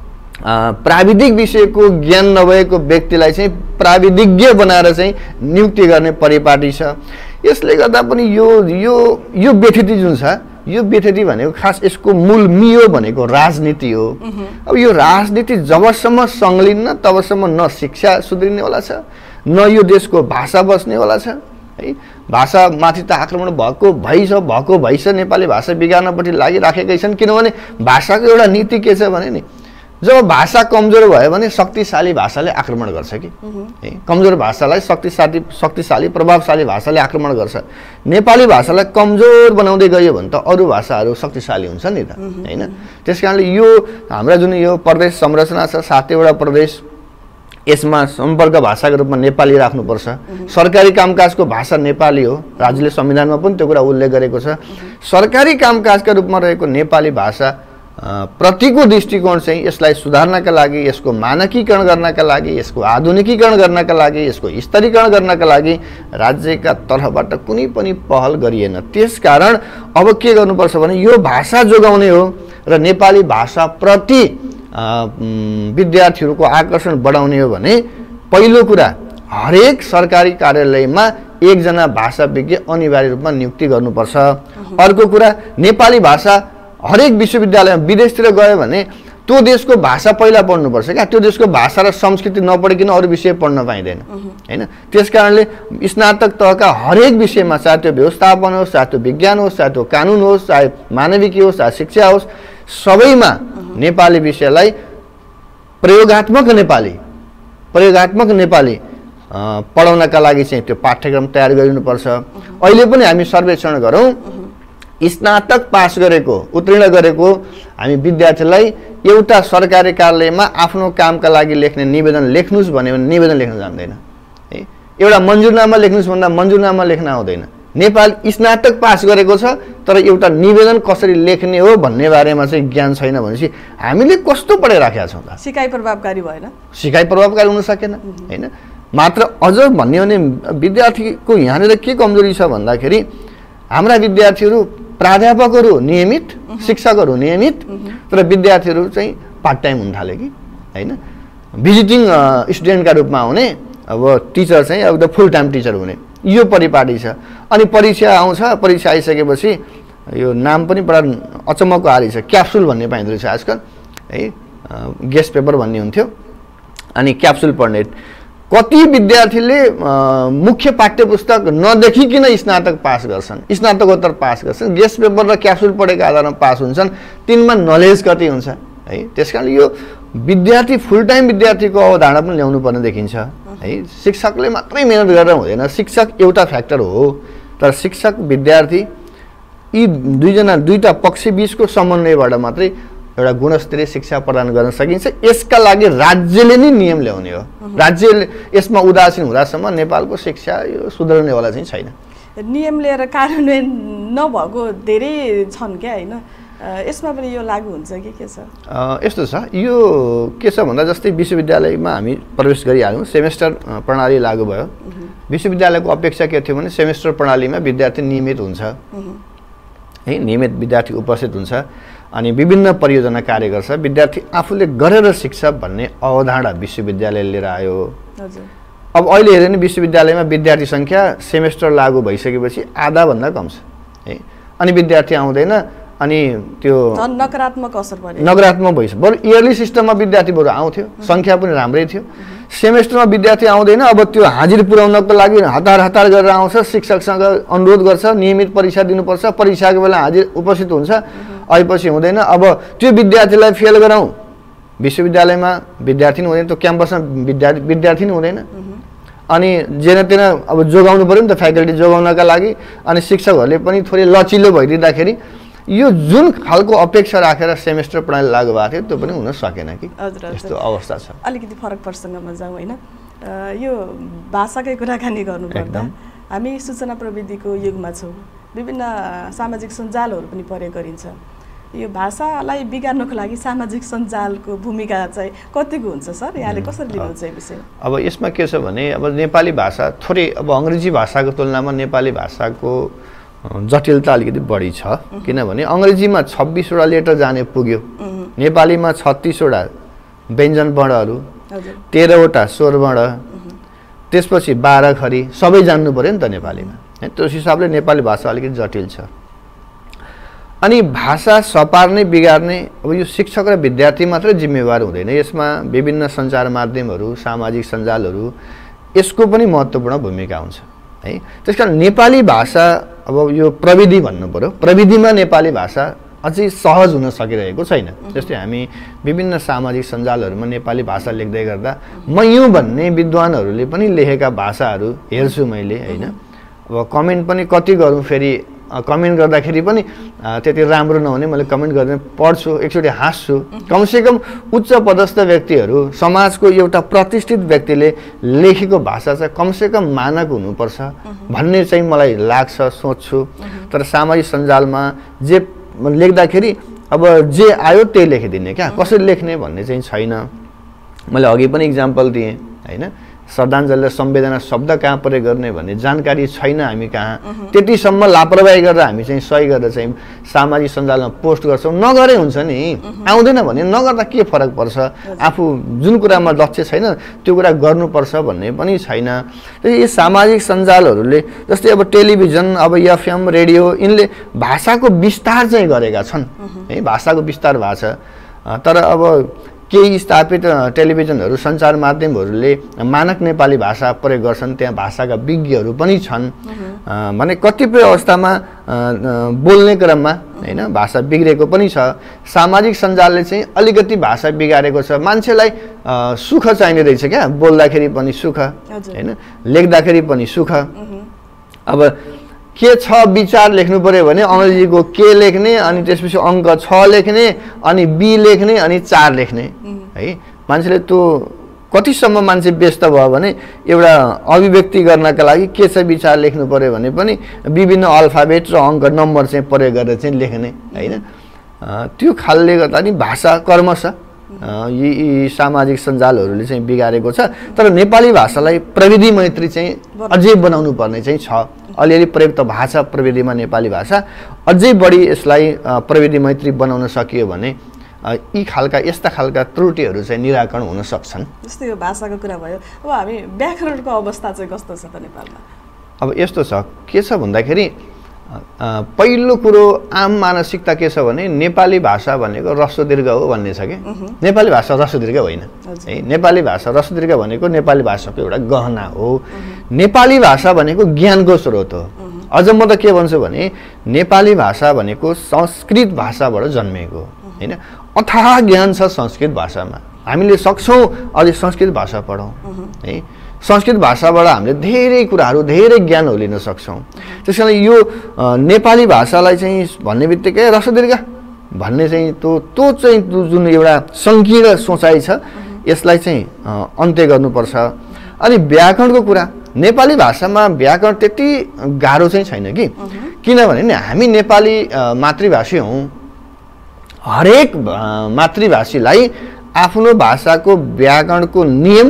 प्राविधिक विषयको ज्ञान नभएको व्यक्तिलाई चाहिँ प्राविधिज्ञ बनाएर चाहिँ नियुक्ति गर्ने परिपाटी छ। यसले गर्दा पनि यो यो यो व्यथिति जुन छ, यो व्यथिति भनेको खास यसको मूल मियो भनेको राजनीति हो। अब यो राजनीति जबसम्म संलग्न तबसम्म न शिक्षा सुध्रिनेवाला छ, न यो देशको भाषा बस्नेवाला छ है। भाषामाथि त आक्रमण भएको भइछ भएको भइछ नेपाली भाषा बिगार्नपट्टि लागिराखेकै छन्। किनभने भाषाको एउटा नीति के छ भने नि, जब भाषा कमजोर भयो भने शक्तिशाली भाषाले आक्रमण गर्छ कि है। कमजोर भाषालाई शक्तिशाली शक्तिशाली प्रभावशाली भाषाले आक्रमण गर्छ। नेपाली भाषालाई कमजोर बनाउँदै गयो भने त अरू भाषाहरू शक्तिशाली हुन्छ नि त हैन। त्यसकारणले यो हाम्रा जुन यो प्रदेश संरचना छ सातैवटा प्रदेश, यसमा सम्पर्क भाषाको रूपमा नेपाली राख्नुपर्छ। सरकारी कामकाजको भाषा नेपाली हो, राज्यले संविधानमा पनि त्यो कुरा उल्लेख गरेको छ। सरकारी कामकाजका रूपमा रहेको नेपाली भाषा प्रतिको दृष्टिकोण चाहिँ यसलाई सुधार्नका लागि, यसको मानकीकरण गर्नका लागि, यसको आधुनिकीकरण गर्नका लागि, यसको स्तरीकरण गर्नका लागि राज्यका तर्फबाट कुनै पनि पहल गरिएन। त्यसकारण अब के गर्नुपर्छ भने यो भाषा जोगाउने हो र नेपाली भाषाप्रति विद्यार्थीहरूको आकर्षण बढाउने हो भने पहिलो कुरा हरेक सरकारी कार्यालयमा एकजना भाषा विज्ञ अनिवार्य रूपमा नियुक्ति गर्नुपर्छ। अर्को कुरा नेपाली भाषा हरेक विश्वविद्यालयमा, विदेशतिर गयो भने त्यो देशको भाषा पहिला पढ्नुपर्छ क्या। त्यो देशको भाषा र संस्कृति नपढिकन अरू विषय पढ्न पाइँदैन हैन। त्यसकारणले स्नातक तहका हरेक विषयमा, चाहे त्यो व्यवस्थापन होस्, चाहे त्यो विज्ञान होस्, चाहे त्यो कानुन होस्, चाहे मानविकी होस्, चाहे शिक्षा होस्, सबैमा नेपाली विषयलाई प्रयोगात्मक नेपाली प्रयोगात्मक नेपाली पढाउनका लागि चाहिँ त्यो पाठ्यक्रम तयार गरिनुपर्छ। अहिले पनि हामी सर्वेक्षण गरौँ, स्नातक पास गरेको उत्तीर्ण गरेको हामी विद्यार्थीलाई एउटा सरकारी कार्यालयमा आफ्नो कामका लागि लेख्ने निवेदन लेख्नुस् भन्यो भने निवेदन लेख्न जान्दैन है। एउटा मन्जुरनामा लेख्नुस् भन्दा मन्जुरनामा लेख्न आउँदैन। नेपाल स्नातक पास गरेको छ तर एउटा निवेदन कसरी लेख्ने हो भन्ने बारेमा चाहिँ ज्ञान छैन भनेपछि हामीले कस्तो पढाइराखेका छौँ त? सिकाइ प्रभावकारी भएन, सिकाइ प्रभावकारी हुन सकेन हैन। मात्र अझ भन्यो भने विद्यार्थीको यहाँनिर के कमजोरी छ भन्दाखेरि हाम्रा विद्यार्थीहरू प्राध्यापकहरू नियमित, शिक्षकहरू नियमित, तर विद्यार्थीहरू चाहिँ पार्ट टाइम हुन थाल्यो कि हैन। भिजिटिङ स्टुडेन्टका रूपमा आउने, अब टिचर चाहिँ अब द फुल टाइम टिचर हुने, यो परिपाटी छ। अनि परीक्षा आउँछ, परीक्षा आइसकेपछि यो नाम पनि बडा अचम्मको हाली छ, क्याप्सुल भन्ने पाइँदो रहेछ आजकल है। गेस्ट पेपर भन्ने हुन्थ्यो अनि क्याप्सुल पढ्ने। कति विद्यार्थीले मुख्य पाठ्यपुस्तक नदेखिकन स्नातक पास गर्छन्, स्नातकोत्तर पास गर्छन्, गेस्ट पेपर र क्याप्सुल पढेको आधारमा पास हुन्छन्। तिनमा नलेज कति हुन्छ है। त्यसकारणले यो विद्यार्थी फुल टाइम विद्यार्थीको अवधारणा पनि ल्याउनु पर्ने देखिन्छ है। शिक्षकले मात्रै मेहनत गरेर हुँदैन, शिक्षक एउटा फ्याक्टर हो, तर शिक्षक विद्यार्थी यी दुईजना दुईटा पक्ष बीचको समन्वयबाट मात्रै एउटा गुणस्तरीय शिक्षा प्रदान गर्न सकिन्छ। यसका लागि राज्यले नै नियम ल्याउने हो। राज्यले यसमा उदासीन हुँदासम्म नेपालको शिक्षा यो सुध्रिनेवाला चाहिँ छैन। नियम ल्याएर कार्यान्वयन नभएको धेरै छन् क्या हैन। यसमा पनि यो लागू हुन्छ कि के छ? यस्तो छ, यो के छ भन्दा जस्तै विश्वविद्यालयमा हामी प्रवेश गरिहाल्यौँ, सेमेस्टर प्रणाली लागू भयो। विश्वविद्यालयको अपेक्षा के थियो भने सेमेस्टर प्रणालीमा विद्यार्थी नियमित हुन्छ है, नियमित विद्यार्थी उपस्थित हुन्छ अनि विभिन्न परियोजना कार्य गर्छ, विद्यार्थी आफूले गरेर सिक्छ भन्ने अवधारणा विश्वविद्यालयले लिएर आयो। अब अहिले हेऱ्यो भने विश्वविद्यालयमा विद्यार्थी सङ्ख्या सेमेस्टर लागू भइसकेपछि आधाभन्दा कम छ है, अनि विद्यार्थी आउँदैन अनि त्यो नकारात्मक असर पर्यो, नकारात्मक भइस। बरु इयरली सिस्टममा विद्यार्थी बरु आउँथ्यो, सङ्ख्या पनि राम्रै थियो। सेमेस्टरमा विद्यार्थी आउँदैन, अब त्यो हाजिर पुर्याउनको लागि हतार हतार गरेर आउँछ, शिक्षकसँग अनुरोध गर्छ, नियमित परीक्षा दिनुपर्छ, परीक्षाको बेला हाजिर उपस्थित हुन्छ, आएपछि हुँदैन। अब त्यो विद्यार्थीलाई फेल गराउँ, विश्वविद्यालयमा विद्यार्थी नै हुँदैन, त्यो क्याम्पसमा विद्यार्थी विद्यार्थी नै हुँदैन, अनि जेन तेन अब जोगाउनु पऱ्यो नि त फ्याकल्टी जोगाउनका लागि। अनि शिक्षकहरूले पनि थोरै लचिलो भइदिँदाखेरि यो जुन खालको अपेक्षा राखेर सेमेस्टर प्रणाली लागू भएको थियो त्यो पनि हुन सकेन कि, यस्तो अवस्था छ। अलिकति फरक प्रसङ्गमा जाउँ होइन, यो भाषाकै कुराकानी गर्नुपर्दा हामी सूचना प्रविधिको युगमा छौँ, विभिन्न सामाजिक सञ्जालहरू पनि प्रयोग गरिन्छ। यो भाषालाई बिगार्नको लागि सामाजिक सञ्जालको भूमिका चाहिँ कतिको हुन्छ सर, यहाँले कसरी लिनुहुन्छ यो विषय? अब यसमा के छ भने अब नेपाली भाषा थोरै अब अङ्ग्रेजी भाषाको तुलनामा नेपाली भाषाको जटिलता अलिकति बढी छ, किनभने अङ्ग्रेजीमा छब्बिसवटा लेटर जाने पुग्यो, नेपालीमा छत्तिसवटा व्यञ्जन वर्णहरू, तेह्रवटा स्वर वर्ण, त्यसपछि बाह्र खरी सबै जान्नु पऱ्यो नि त नेपालीमा, त्यस हिसाबले नेपाली भाषा अलिकति जटिल छ। अनि भाषा सपार्ने बिगार्ने अब यो शिक्षक र विद्यार्थी मात्रै जिम्मेवार हुँदैन, यसमा विभिन्न सञ्चार माध्यमहरू, सामाजिक सञ्जालहरू यसको पनि महत्त्वपूर्ण भूमिका हुन्छ है। त्यसकारण नेपाली भाषा अब यो प्रविधि भन्नु पर्यो, प्रविधिमा नेपाली भाषा अझै सहज हुन सकिरहेको छैन। जस्तै हामी विभिन्न सामाजिक सञ्जालहरूमा नेपाली भाषा लेख्दै गर्दा म यो भन्ने विद्वानहरूले पनि लेखेका भाषाहरू हेर्छु मैले होइन। अब कमेन्ट पनि कति गरौँ, फेरि कमेन्ट गर्दाखेरि पनि त्यति राम्रो नहुने, मैले कमेन्ट गर्दै पढ्छु, एकचोटि हाँस्छु। कमसेकम उच्च पदस्थ व्यक्तिहरू, समाजको एउटा प्रतिष्ठित व्यक्तिले लेखेको भाषा चाहिँ कमसेकम मानक हुनुपर्छ भन्ने चाहिँ मलाई लाग्छ, सोच्छु। तर सामाजिक सञ्जालमा जे लेख्दाखेरि अब जे आयो त्यही लेखिदिने, क्या कसरी लेख्ने भन्ने चाहिँ छैन। मैले अघि पनि इक्जाम्पल दिएँ होइन, श्रद्धाञ्जली र संवेदना शब्द कहाँ प्रयोग गर्ने भन्ने जानकारी छैन हामी कहाँ, त्यतिसम्म लापरवाही गरेर हामी चाहिँ सही गरेर चाहिँ सामाजिक सञ्जालमा पोस्ट गर्छौँ। नगरे हुन्छ नि, आउँदैन भने नगर्दा के फरक पर्छ, आफू जुन कुरामा दक्ष छैन त्यो कुरा गर्नुपर्छ भन्ने पनि छैन। यी सामाजिक सञ्जालहरूले जस्तै अब टेलिभिजन, अब एफएम, रेडियो, यिनले भाषाको विस्तार चाहिँ गरेका छन् है, भाषाको विस्तार भएको छ। तर अब केही स्थापित टेलिभिजनहरू, सञ्चार माध्यमहरूले मानक नेपाली भाषा प्रयोग गर्छन्, त्यहाँ भाषाका विज्ञहरू पनि छन् भने कतिपय अवस्थामा बोल्ने क्रममा होइन भाषा बिग्रेको पनि छ। सामाजिक सञ्जालले चाहिँ अलिकति भाषा बिगारेको छ, मान्छेलाई सुख चाहिने रहेछ क्या, बोल्दाखेरि पनि सुख होइन, लेख्दाखेरि पनि सुख। अब के छ विचार लेख्नु पर्यो भने अङ्ग्रेजीको के लेख्ने, अनि त्यसपछि अङ्क छ लेख्ने, अनि बी लेख्ने, अनि चार लेख्ने है। मान्छेले त्यो कतिसम्म मान्छे व्यस्त भयो भने एउटा अभिव्यक्ति गर्नका लागि के छ विचार लेख्नु पर्यो भने पनि विभिन्न अल्फाबेट र अङ्क नम्बर चाहिँ प्रयोग गरेर चाहिँ लेख्ने होइन। त्यो खालले गर्दा नि भाषा कर्मश यी सामाजिक सञ्जालहरूले चाहिँ बिगारेको छ। तर नेपाली भाषालाई प्रविधि मैत्री चाहिँ अझै बनाउनु पर्ने चाहिँ छ। अलिअलि प्रयुक्त भाषा प्रविधिमा नेपाली भाषा अझै बढी यसलाई प्रविधि मैत्री बनाउन सकियो भने यी खालका यस्ता खालका त्रुटिहरू चाहिँ निराकरण हुन सक्छन्। जस्तै यो भाषाको कुरा भयो, अब हामी व्याकरणको अवस्था चाहिँ कस्तो छ त नेपालमा? अब यस्तो छ, के छ भन्दाखेरि पहिलो कुरो आम मानसिकता के छ भने नेपाली भाषा भनेको ह्रस्व दीर्घ हो भन्ने छ कि। नेपाली भाषा ह्रस्व दीर्घ होइन है, नेपाली भाषा ह्रस्व दीर्घ भनेको नेपाली भाषाको एउटा गहना हो। नेपाली भाषा भनेको ज्ञानको स्रोत हो। अझ म त के भन्छु भने नेपाली भाषा भनेको संस्कृत भाषाबाट जन्मेको होइन, अथाह ज्ञान छ संस्कृत भाषामा। हामीले सक्छौँ अझै संस्कृत भाषा पढौँ है, संस्कृत भाषाबाट हामीले धेरै कुराहरू, धेरै ज्ञानहरू लिन सक्छौँ। त्यस कारण यो नेपाली भाषालाई चाहिँ भन्ने बित्तिकै ह्रस्व दीर्घ भन्ने चाहिँ त्यो त्यो चाहिँ जुन एउटा सङ्कीर्ण सोचाइ छ यसलाई चाहिँ अन्त्य गर्नुपर्छ। अनि व्याकरणको कुरा, नेपाली भाषामा व्याकरण त्यति गाह्रो चाहिँ छैन कि, किनभने नि हामी नेपाली मातृभाषी हौँ हरेक मातृभाषीलाई आफ्नो भाषाको व्याकरणको नियम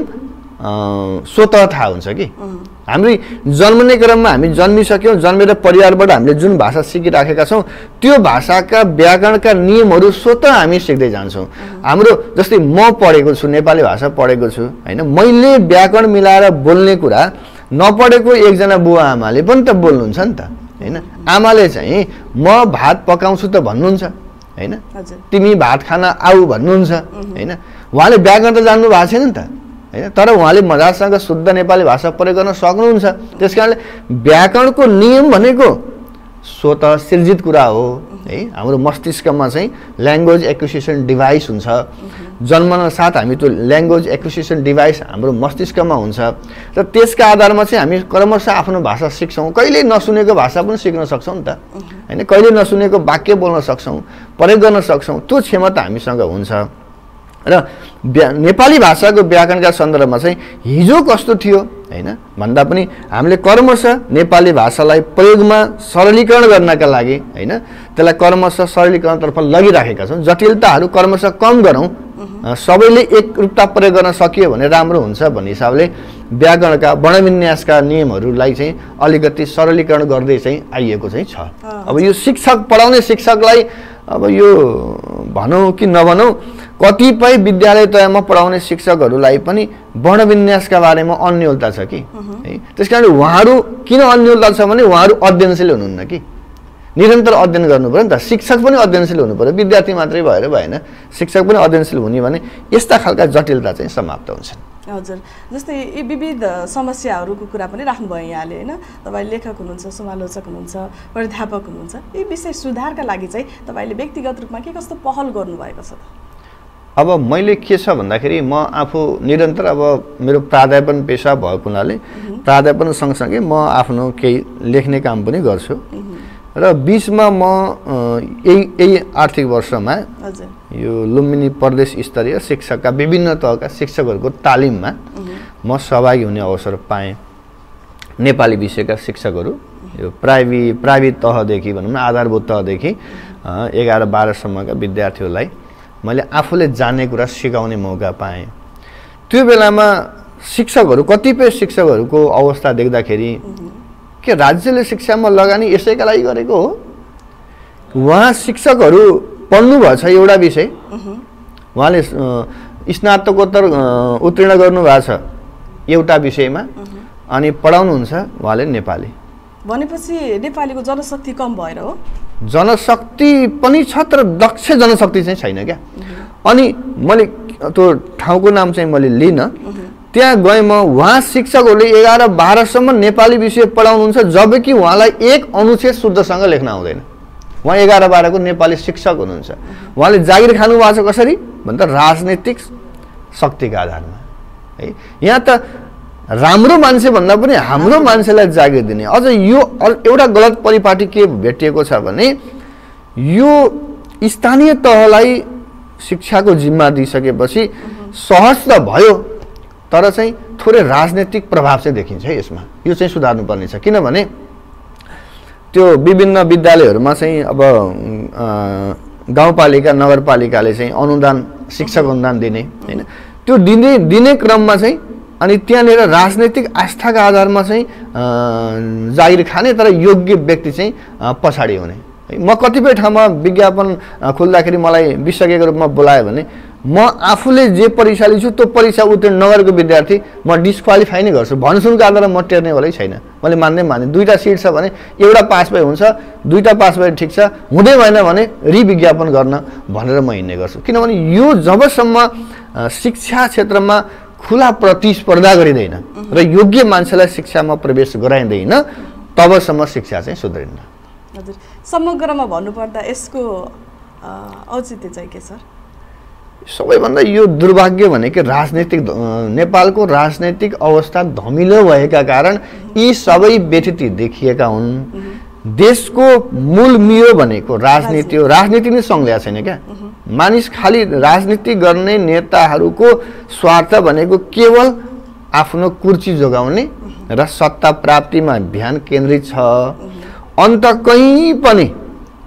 स्वतः थाहा हुन्छ कि हामी जन्मने क्रममा हामी जन्मिसक्यौँ, जन्मेर परिवारबाट हामीले जुन भाषा सिकिराखेका छौँ त्यो भाषाका व्याकरणका नियमहरू स्वतः हामी सिक्दै जान्छौँ। हाम्रो जस्तै म पढेको छु, नेपाली भाषा पढेको छु होइन, मैले व्याकरण मिलाएर बोल्ने कुरा नपढेको एकजना बुवा आमाले पनि त बोल्नुहुन्छ नि त होइन। आमाले चाहिँ म भात पकाउँछु त भन्नुहुन्छ होइन, तिमी भात खान आऊ भन्नुहुन्छ होइन, उहाँले व्याकरण त जान्नु भएको छैन नि त होइन, तर उहाँले मजासँग शुद्ध नेपाली भाषा प्रयोग गर्न सक्नुहुन्छ। त्यस कारणले व्याकरणको नियम भनेको स्वतः सिर्जित कुरा हो है। हाम्रो मस्तिष्कमा चाहिँ ल्याङ्ग्वेज एक्विजिसन डिभाइस हुन्छ, जन्मन साथ हामी त्यो ल्याङ्ग्वेज एक्विजिसन डिभाइस हाम्रो मस्तिष्कमा हुन्छ र त्यसका आधारमा चाहिँ हामी क्रमशः आफ्नो भाषा सिक्छौँ। कहिले नसुनेको भाषा पनि सिक्न सक्छौँ नि त होइन, कहिले नसुनेको वाक्य बोल्न सक्छौँ, प्रयोग गर्न सक्छौँ, त्यो क्षमता हामीसँग हुन्छ। र नेपाली भाषाको व्याकरणका सन्दर्भमा चाहिँ हिजो कस्तो थियो होइन भन्दा पनि हामीले क्रमशः नेपाली भाषालाई प्रयोगमा सरलीकरण गर्नका लागि होइन त्यसलाई क्रमशः सरलीकरणतर्फ लगिराखेका छौँ। जटिलताहरू क्रमशः कम गरौँ, सबैले एकरूपता प्रयोग गर्न सकियो भने राम्रो हुन्छ भन्ने हिसाबले व्याकरणका वर्णविन्यासका नियमहरूलाई चाहिँ अलिकति सरलीकरण गर्दै चाहिँ आइएको चाहिँ छ। अब यो शिक्षक पढाउने शिक्षकलाई अब यो भनौँ कि नभनौँ, कतिपय विद्यालय तहमा पढाउने शिक्षकहरूलाई पनि वर्णविन्यासका बारेमा अन्योलता छ कि है। त्यस कारणले उहाँहरू किन अन्योलता छ भने उहाँहरू अध्ययनशील हुनुहुन्न कि, निरन्तर अध्ययन गर्नु पऱ्यो नि त। शिक्षक पनि अध्ययनशील हुनु पऱ्यो, विद्यार्थी मात्रै भएर भएन, शिक्षक पनि अध्ययनशील हुने भने यस्ता खालका जटिलता चाहिँ समाप्त हुन्छन्। हजुर, जस्तै यी विविध समस्याहरूको कुरा पनि राख्नुभयो यहाँले होइन। तपाईँ लेखक हुनुहुन्छ, समालोचक हुनुहुन्छ, प्राध्यापक हुनुहुन्छ, यी विषय सुधारका लागि चाहिँ तपाईँले व्यक्तिगत रूपमा के कस्तो पहल गर्नुभएको छ त? अब मैले के छ भन्दाखेरि म आफू निरन्तर अब मेरो प्राध्यापन पेसा भएको हुनाले प्राध्यापन सँगसँगै म आफ्नो केही लेख्ने काम पनि गर्छु र बिचमा म यही यही आर्थिक वर्षमा यो लुम्बिनी प्रदेश स्तरीय शिक्षकका विभिन्न तहका शिक्षकहरूको तालिममा म सहभागी हुने अवसर पाएँ। नेपाली विषयका शिक्षकहरू यो प्राइभी प्राइभेट तहदेखि भनौँ न आधारभूत तहदेखि एघार बाह्रसम्मका विद्यार्थीहरूलाई मैले आफूले जान्ने कुरा सिकाउने मौका पाएँ। त्यो बेलामा शिक्षकहरू कतिपय शिक्षकहरूको अवस्था देख्दाखेरि के राज्यले शिक्षामा लगानी यसैका लागि गरेको हो? उहाँ शिक्षकहरू पढ्नु भएछ एउटा विषय, उहाँले स्नातकोत्तर उत्तीर्ण गर्नुभएको छ एउटा विषयमा अनि पढाउनुहुन्छ उहाँले नेपाली। भनेपछि नेपालीको जनशक्ति कम भएर हो? जनशक्ति पनि छ तर दक्ष जनशक्ति चाहिँ छैन क्या। अनि मैले त्यो ठाउँको नाम चाहिँ मैले लिन, त्यहाँ गएँ म, उहाँ शिक्षकहरूले एघार बाह्रसम्म नेपाली विषय पढाउनुहुन्छ जबकि उहाँलाई एक अनुच्छेद शुद्धसँग लेख्न आउँदैन। उहाँ एघार बाह्रको नेपाली शिक्षक हुनुहुन्छ। उहाँले जागिर खानु भएको छ कसरी भन्दा राजनैतिक शक्तिका आधारमा है। यहाँ त राम्रो मान्छे भन्दा पनि हाम्रो मान्छेलाई जागिर दिने, अझ यो एउटा गलत परिपाटी के भेटिएको छ भने यो स्थानीय तहलाई शिक्षाको जिम्मा दिइसकेपछि सहज त भयो तर चाहिँ थोरै राजनैतिक प्रभाव चाहिँ देखिन्छ है यसमा। यो चाहिँ सुधार्नुपर्ने छ, किनभने त्यो विभिन्न विद्यालयहरूमा चाहिँ अब गाउँपालिका नगरपालिकाले चाहिँ अनुदान शिक्षक अनुदान दिने होइन, त्यो दिने दिने क्रममा चाहिँ अनि त्यहाँनिर राजनैतिक आस्थाका आधारमा चाहिँ जागिर खाने तर योग्य व्यक्ति चाहिँ पछाडि हुने। म कतिपय ठाउँमा विज्ञापन खोल्दाखेरि मलाई विशेषज्ञको रूपमा बोलायो भने म आफूले जे परीक्षा लिन्छु त्यो परीक्षा उत्तीर्ण नगरेको विद्यार्थी म डिस्क्वालिफाई नै गर्छु। भनसुनको आधारमा म टेर्नेवालै छैन, मैले मान्दै माने। दुईवटा सिट छ भने एउटा पास भए हुन्छ, दुईवटा पास भए ठिक छ, हुँदै भएन भने रिविज्ञापन गर्न भनेर म हिँड्ने गर्छु। किनभने यो जबसम्म शिक्षा क्षेत्रमा खुला प्रतिस्पर्धा गरिँदैन र योग्य मान्छेलाई शिक्षामा प्रवेश गराइँदैन तबसम्म शिक्षा चाहिँ सुध्रिन्न। हजुर, समग्रमा भन्नुपर्दा यसको औचित्य चाहिँ के सर? सबैभन्दा यो दुर्भाग्य भनेको राजनैतिक नेपालको राजनैतिक अवस्था धमिलो भएका कारण यी सबै व्यथिति देखिएका हुन्। देशको मूल मियो भनेको राजनीति हो, राजनीति नै सँगल्या छैन क्या। मानिस खालि राजनीति गर्ने नेताहरूको स्वार्थ भनेको केवल आफ्नो कुर्सी जोगाउने र सत्ता प्राप्तिमा ध्यान केन्द्रित छ। अन्त कहीँ पनि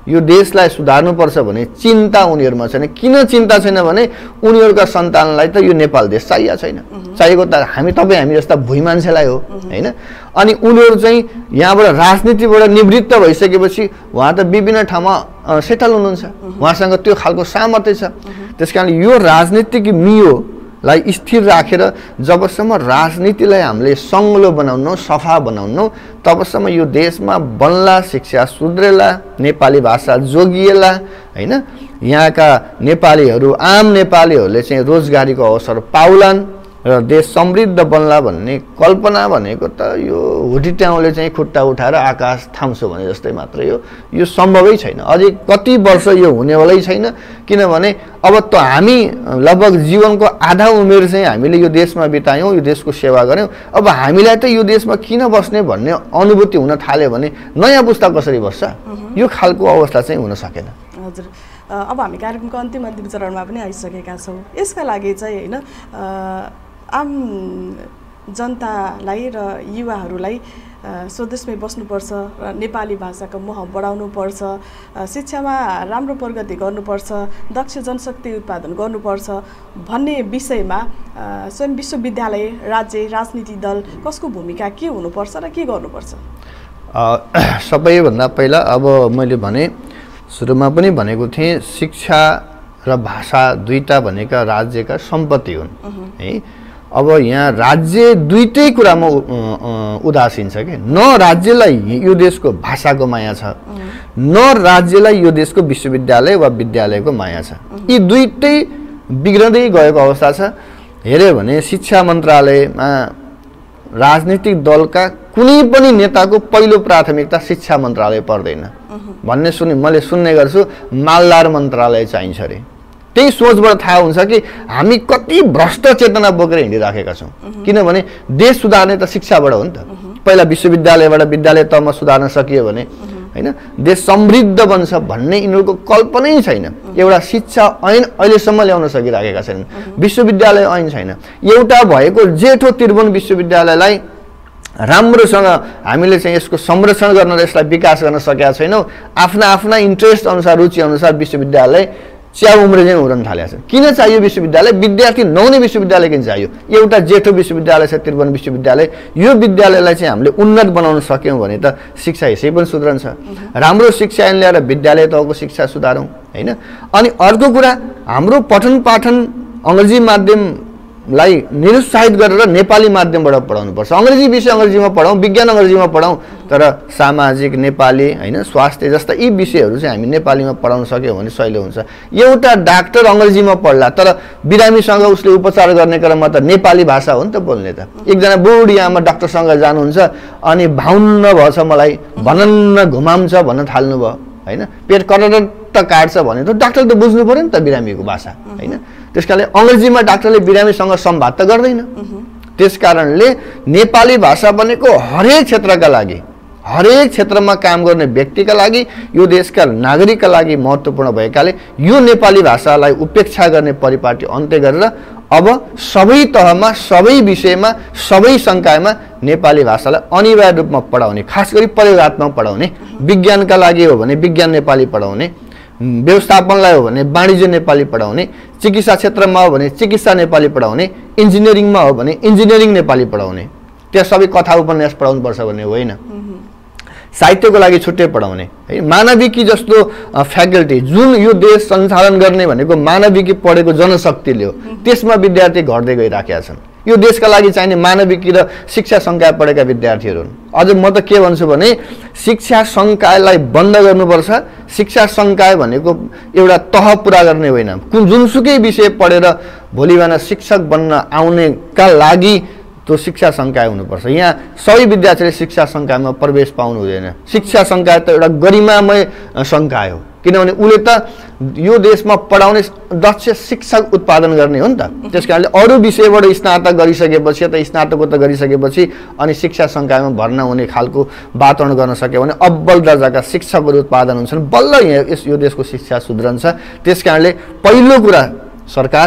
यो देशलाई सुधार्नुपर्छ भने चिन्ता उनीहरूमा छैन। किन चिन्ता छैन भने उनीहरूका सन्तानलाई त यो नेपाल देश चाहिएको छैन। चाहिएको त हामी तपाईँ हामी जस्ता भुइँ मान्छेलाई हो होइन। अनि उनीहरू चाहिँ यहाँबाट राजनीतिबाट निवृत्त भइसकेपछि उहाँ त विभिन्न ठाउँमा सेटल हुनुहुन्छ, उहाँसँग त्यो खालको सामर्थ्य छ। त्यस कारण यो राजनीतिक मियोलाई स्थिर राखेर जबसम्म राजनीतिलाई हामीले सङ्लो बनाउनु, सफा बनाउनु, तबसम्म यो देशमा बन्ला, शिक्षा सुध्रेला, नेपाली भाषा जोगिएला होइन। यहाँका नेपालीहरू, आम नेपालीहरूले चाहिँ रोजगारीको अवसर पाउलान् र देश समृद्ध बन्ला भन्ने कल्पना भनेको त यो हुटिट्याउँले चाहिँ खुट्टा उठाएर आकाश थाम्छु भने जस्तै मात्रै हो। यो सम्भवै छैन। अझै कति वर्ष यो हुनेवालै छैन। किनभने अब त हामी लगभग जीवनको आधा उमेर चाहिँ हामीले यो देशमा बितायौँ, यो देशको सेवा गऱ्यौँ। अब हामीलाई त यो देशमा किन बस्ने भन्ने अनुभूति हुन थाल्यो भने नयाँ पुस्ता कसरी बस्छ, यो खालको अवस्था चाहिँ हुन सकेन। हजुर, अब हामी कार्यक्रमको अन्तिम अन्तिम चरणमा पनि आइसकेका छौँ। यसका लागि चाहिँ होइन आम जनतालाई र युवाहरूलाई स्वदेशमै बस्नुपर्छ र नेपाली भाषाको मोह बढाउनुपर्छ, शिक्षामा राम्रो प्रगति गर्नुपर्छ, दक्ष जनशक्ति उत्पादन गर्नुपर्छ भन्ने विषयमा स्वयं विश्वविद्यालय, राज्य, राजनीतिक दल कसको भूमिका के हुनुपर्छ र के गर्नुपर्छ? सबैभन्दा पहिला अब मैले भने सुरुमा पनि भनेको थिएँ, शिक्षा र भाषा दुईटा भनेका राज्यका सम्पत्ति हुन् है। अब यहाँ राज्य दुईटै कुरामा उदासीन छ कि न राज्यलाई यो देशको भाषाको माया छ, न राज्यलाई यो देशको विश्वविद्यालय वा विद्यालयको माया छ। यी दुईटै बिग्रदै गएको अवस्था छ। हेऱ्यो भने शिक्षा मन्त्रालयमा राजनीतिक दलका कुनै पनि नेताको पहिलो प्राथमिकता शिक्षा मन्त्रालय पर्दैन भन्ने सुने मैले सुन्ने गर्छु। मालदार मन्त्रालय चाहिन्छ अरे। त्यही सोचबाट थाहा हुन्छ कि हामी कति भ्रष्ट चेतना बोकेर हिँडिराखेका छौँ। किनभने देश सुधार्ने त शिक्षाबाट हो नि त। पहिला विश्वविद्यालयबाट विद्यालय तहमा सुधार्न सकियो भने होइन देश समृद्ध बन्छ भन्ने यिनीहरूको कल्पनै छैन। एउटा शिक्षा ऐन अहिलेसम्म ल्याउन सकिराखेका छैनन्। विश्वविद्यालय ऐन छैन। एउटा भएको जेठो त्रिभुवन विश्वविद्यालयलाई राम्रोसँग हामीले चाहिँ यसको संरक्षण गर्न र यसलाई विकास गर्न सकेका छैनौँ। आफ्ना आफ्ना इन्ट्रेस्ट अनुसार, रुचि अनुसार विश्वविद्यालय च्याउ उम्रे चाहिँ उड्न थालेका छन्। किन चाहियो विश्वविद्यालय? विद्यार्थी नहुने विश्वविद्यालय किन चाहियो? एउटा जेठो विश्वविद्यालय छ त्रिभुवन विश्वविद्यालय। यो विद्यालयलाई चाहिँ हामीले उन्नत बनाउन सक्यौँ भने त शिक्षा यसै पनि सुध्रन्छ। राम्रो शिक्षा ऐन ल्याएर विद्यालय तहको शिक्षा सुधारौँ होइन। अनि अर्को कुरा, हाम्रो पठन पाठन अङ्ग्रेजी माध्यमलाई निरुत्साहित गरेर नेपाली माध्यमबाट पढाउनुपर्छ। अङ्ग्रेजी विषय अङ्ग्रेजीमा पढाउँ, विज्ञान अङ्ग्रेजीमा पढाउँ, तर सामाजिक नेपाली होइन, स्वास्थ्य जस्ता यी विषयहरू चाहिँ हामी नेपालीमा पढाउन सक्यौँ भने सहिलो हुन्छ। एउटा डाक्टर अङ्ग्रेजीमा पढ्ला तर बिरामीसँग उसले उपचार गर्ने क्रममा त नेपाली भाषा हो नि त बोल्ने त। एकजना बुढी आमा डाक्टरसँग जानुहुन्छ अनि भाउन्न भएछ, मलाई भनन्न घुमाउँछ भन्न थाल्नुभयो होइन, पेट करट काट्छ भने त डाक्टर त बुझ्नु पऱ्यो नि त बिरामीको भाषा होइन। त्यस कारणले अङ्ग्रेजीमा डाक्टरले बिरामीसँग संवाद त गर्दैन। त्यस कारणले नेपाली भाषा भनेको हरेक क्षेत्रका लागि, हरेक क्षेत्रमा काम गर्ने व्यक्तिका लागि, यो देशका नागरिकका लागि महत्त्वपूर्ण भएकाले यो नेपाली भाषालाई उपेक्षा गर्ने परिपाटी अन्त्य गरेर अब सबै तहमा, सबै विषयमा, सबै संकायमा नेपाली भाषालाई अनिवार्य रूपमा पढाउने, खास गरी प्रयोगात्मक पढाउने। विज्ञानका लागि हो भने विज्ञान नेपाली पढाउने, व्यवस्थापनलाई हो भने वाणिज्य नेपाली पढाउने, चिकित्सा क्षेत्रमा हो भने चिकित्सा नेपाली पढाउने, इन्जिनियरिङमा हो भने इन्जिनियरिङ नेपाली पढाउने। त्यहाँ सबै कथा उपन्यास पढाउनुपर्छ भन्ने होइन। साहित्यको लागि छुट्टै पढाउने है। मानविकी जस्तो फ्याकल्टी जुन यो देश सञ्चालन गर्ने भनेको मानविकी पढेको जनशक्तिले हो, त्यसमा विद्यार्थी घट्दै गइराखेका छन्। यो देशका लागि चाहिने मानविकी र शिक्षा संकाय पढेका विद्यार्थीहरू हुन्। अझ म त के भन्छु भने शिक्षा संकायलाई बन्द गर्नुपर्छ। शिक्षा संकाय भनेको एउटा तह पुरा गर्ने होइन। कुन जुनसुकै विषय पढेर भोलि बिहान शिक्षक बन्न आउनेका लागि त्यो शिक्षा संकाय हुनुपर्छ। यहाँ सबै विद्यार्थीले शिक्षा संकायमा प्रवेश पाउनु हुँदैन। शिक्षा संकाय त एउटा गरिमामय संकाय हो, किनभने उसले त यो देशमा पढाउने दक्ष शिक्षक उत्पादन गर्ने हो नि त। त्यस कारणले अरू विषयबाट स्नातक गरिसकेपछि त स्नातकोत्तर गरिसकेपछि अनि शिक्षा संकायमा भर्ना हुने खालको वातावरण गर्न सक्यो भने अब्बल दर्जाका शिक्षकहरू उत्पादन हुन्छन्, बल्ल यहाँ यस यो देशको शिक्षा सुध्रन्छ। त्यस कारणले पहिलो कुरा सरकार,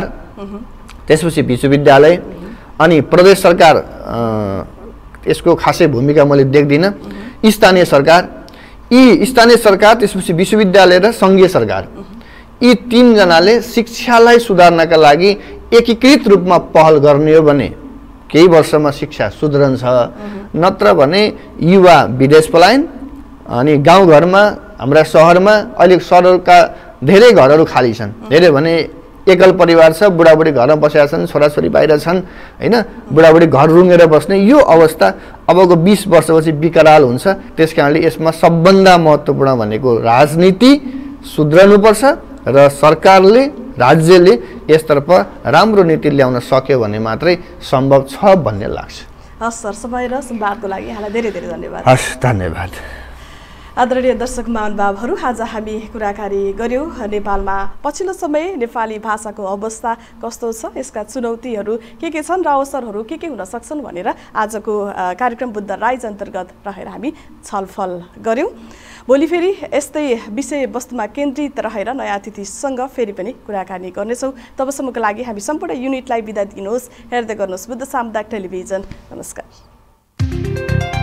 त्यसपछि विश्वविद्यालय, अनि प्रदेश सरकार यसको खासै भूमिका मैले देख्दिनँ। स्थानीय सरकार, यी स्थानीय सरकार, त्यसपछि विश्वविद्यालय र सङ्घीय सरकार, यी तीनजनाले शिक्षालाई सुधार्नका लागि एकीकृत रूपमा पहल गर्ने हो भने केही वर्षमा शिक्षा सुध्रन्छ। नत्र भने युवा विदेश पलायन, अनि गाउँघरमा हाम्रा सहरमा अहिले सहरका धेरै घरहरू खाली छन्। धेरै भने एकल परिवार छ, बुढाबुढी घरमा बसेका छन्, छोराछोरी बाहिर छन् होइन, बुढाबुढी घर रुँगेर बस्ने यो अवस्था अबको बिस वर्षपछि विकराल हुन्छ। त्यस कारणले यसमा सबभन्दा महत्त्वपूर्ण भनेको राजनीति सुध्रनुपर्छ र सरकारले, राज्यले यसतर्फ राम्रो नीति ल्याउन सक्यो भने मात्रै सम्भव छ भन्ने लाग्छ। हस् सर, समय र संवादको लागि यहाँलाई धेरै धेरै धन्यवाद। हस्, धन्यवाद। आदरणीय दर्शक महानुभावहरू, आज हामी कुराकानी गऱ्यौँ नेपालमा पछिल्लो समय नेपाली भाषाको अवस्था कस्तो छ, यसका चुनौतीहरू के के छन् र अवसरहरू के के हुन सक्छन् भनेर आजको कार्यक्रम बुद्ध राइज अन्तर्गत रहेर हामी छलफल गऱ्यौँ। भोलि फेरि यस्तै विषयवस्तुमा केन्द्रित रहेर नयाँ अतिथिसँग फेरि पनि कुराकानी गर्नेछौँ। तबसम्मको लागि हामी सम्पूर्ण युनिटलाई बिदा दिनुहोस्। हेर्दै गर्नुहोस् बुद्ध सामुदायिक टेलिभिजन। नमस्कार।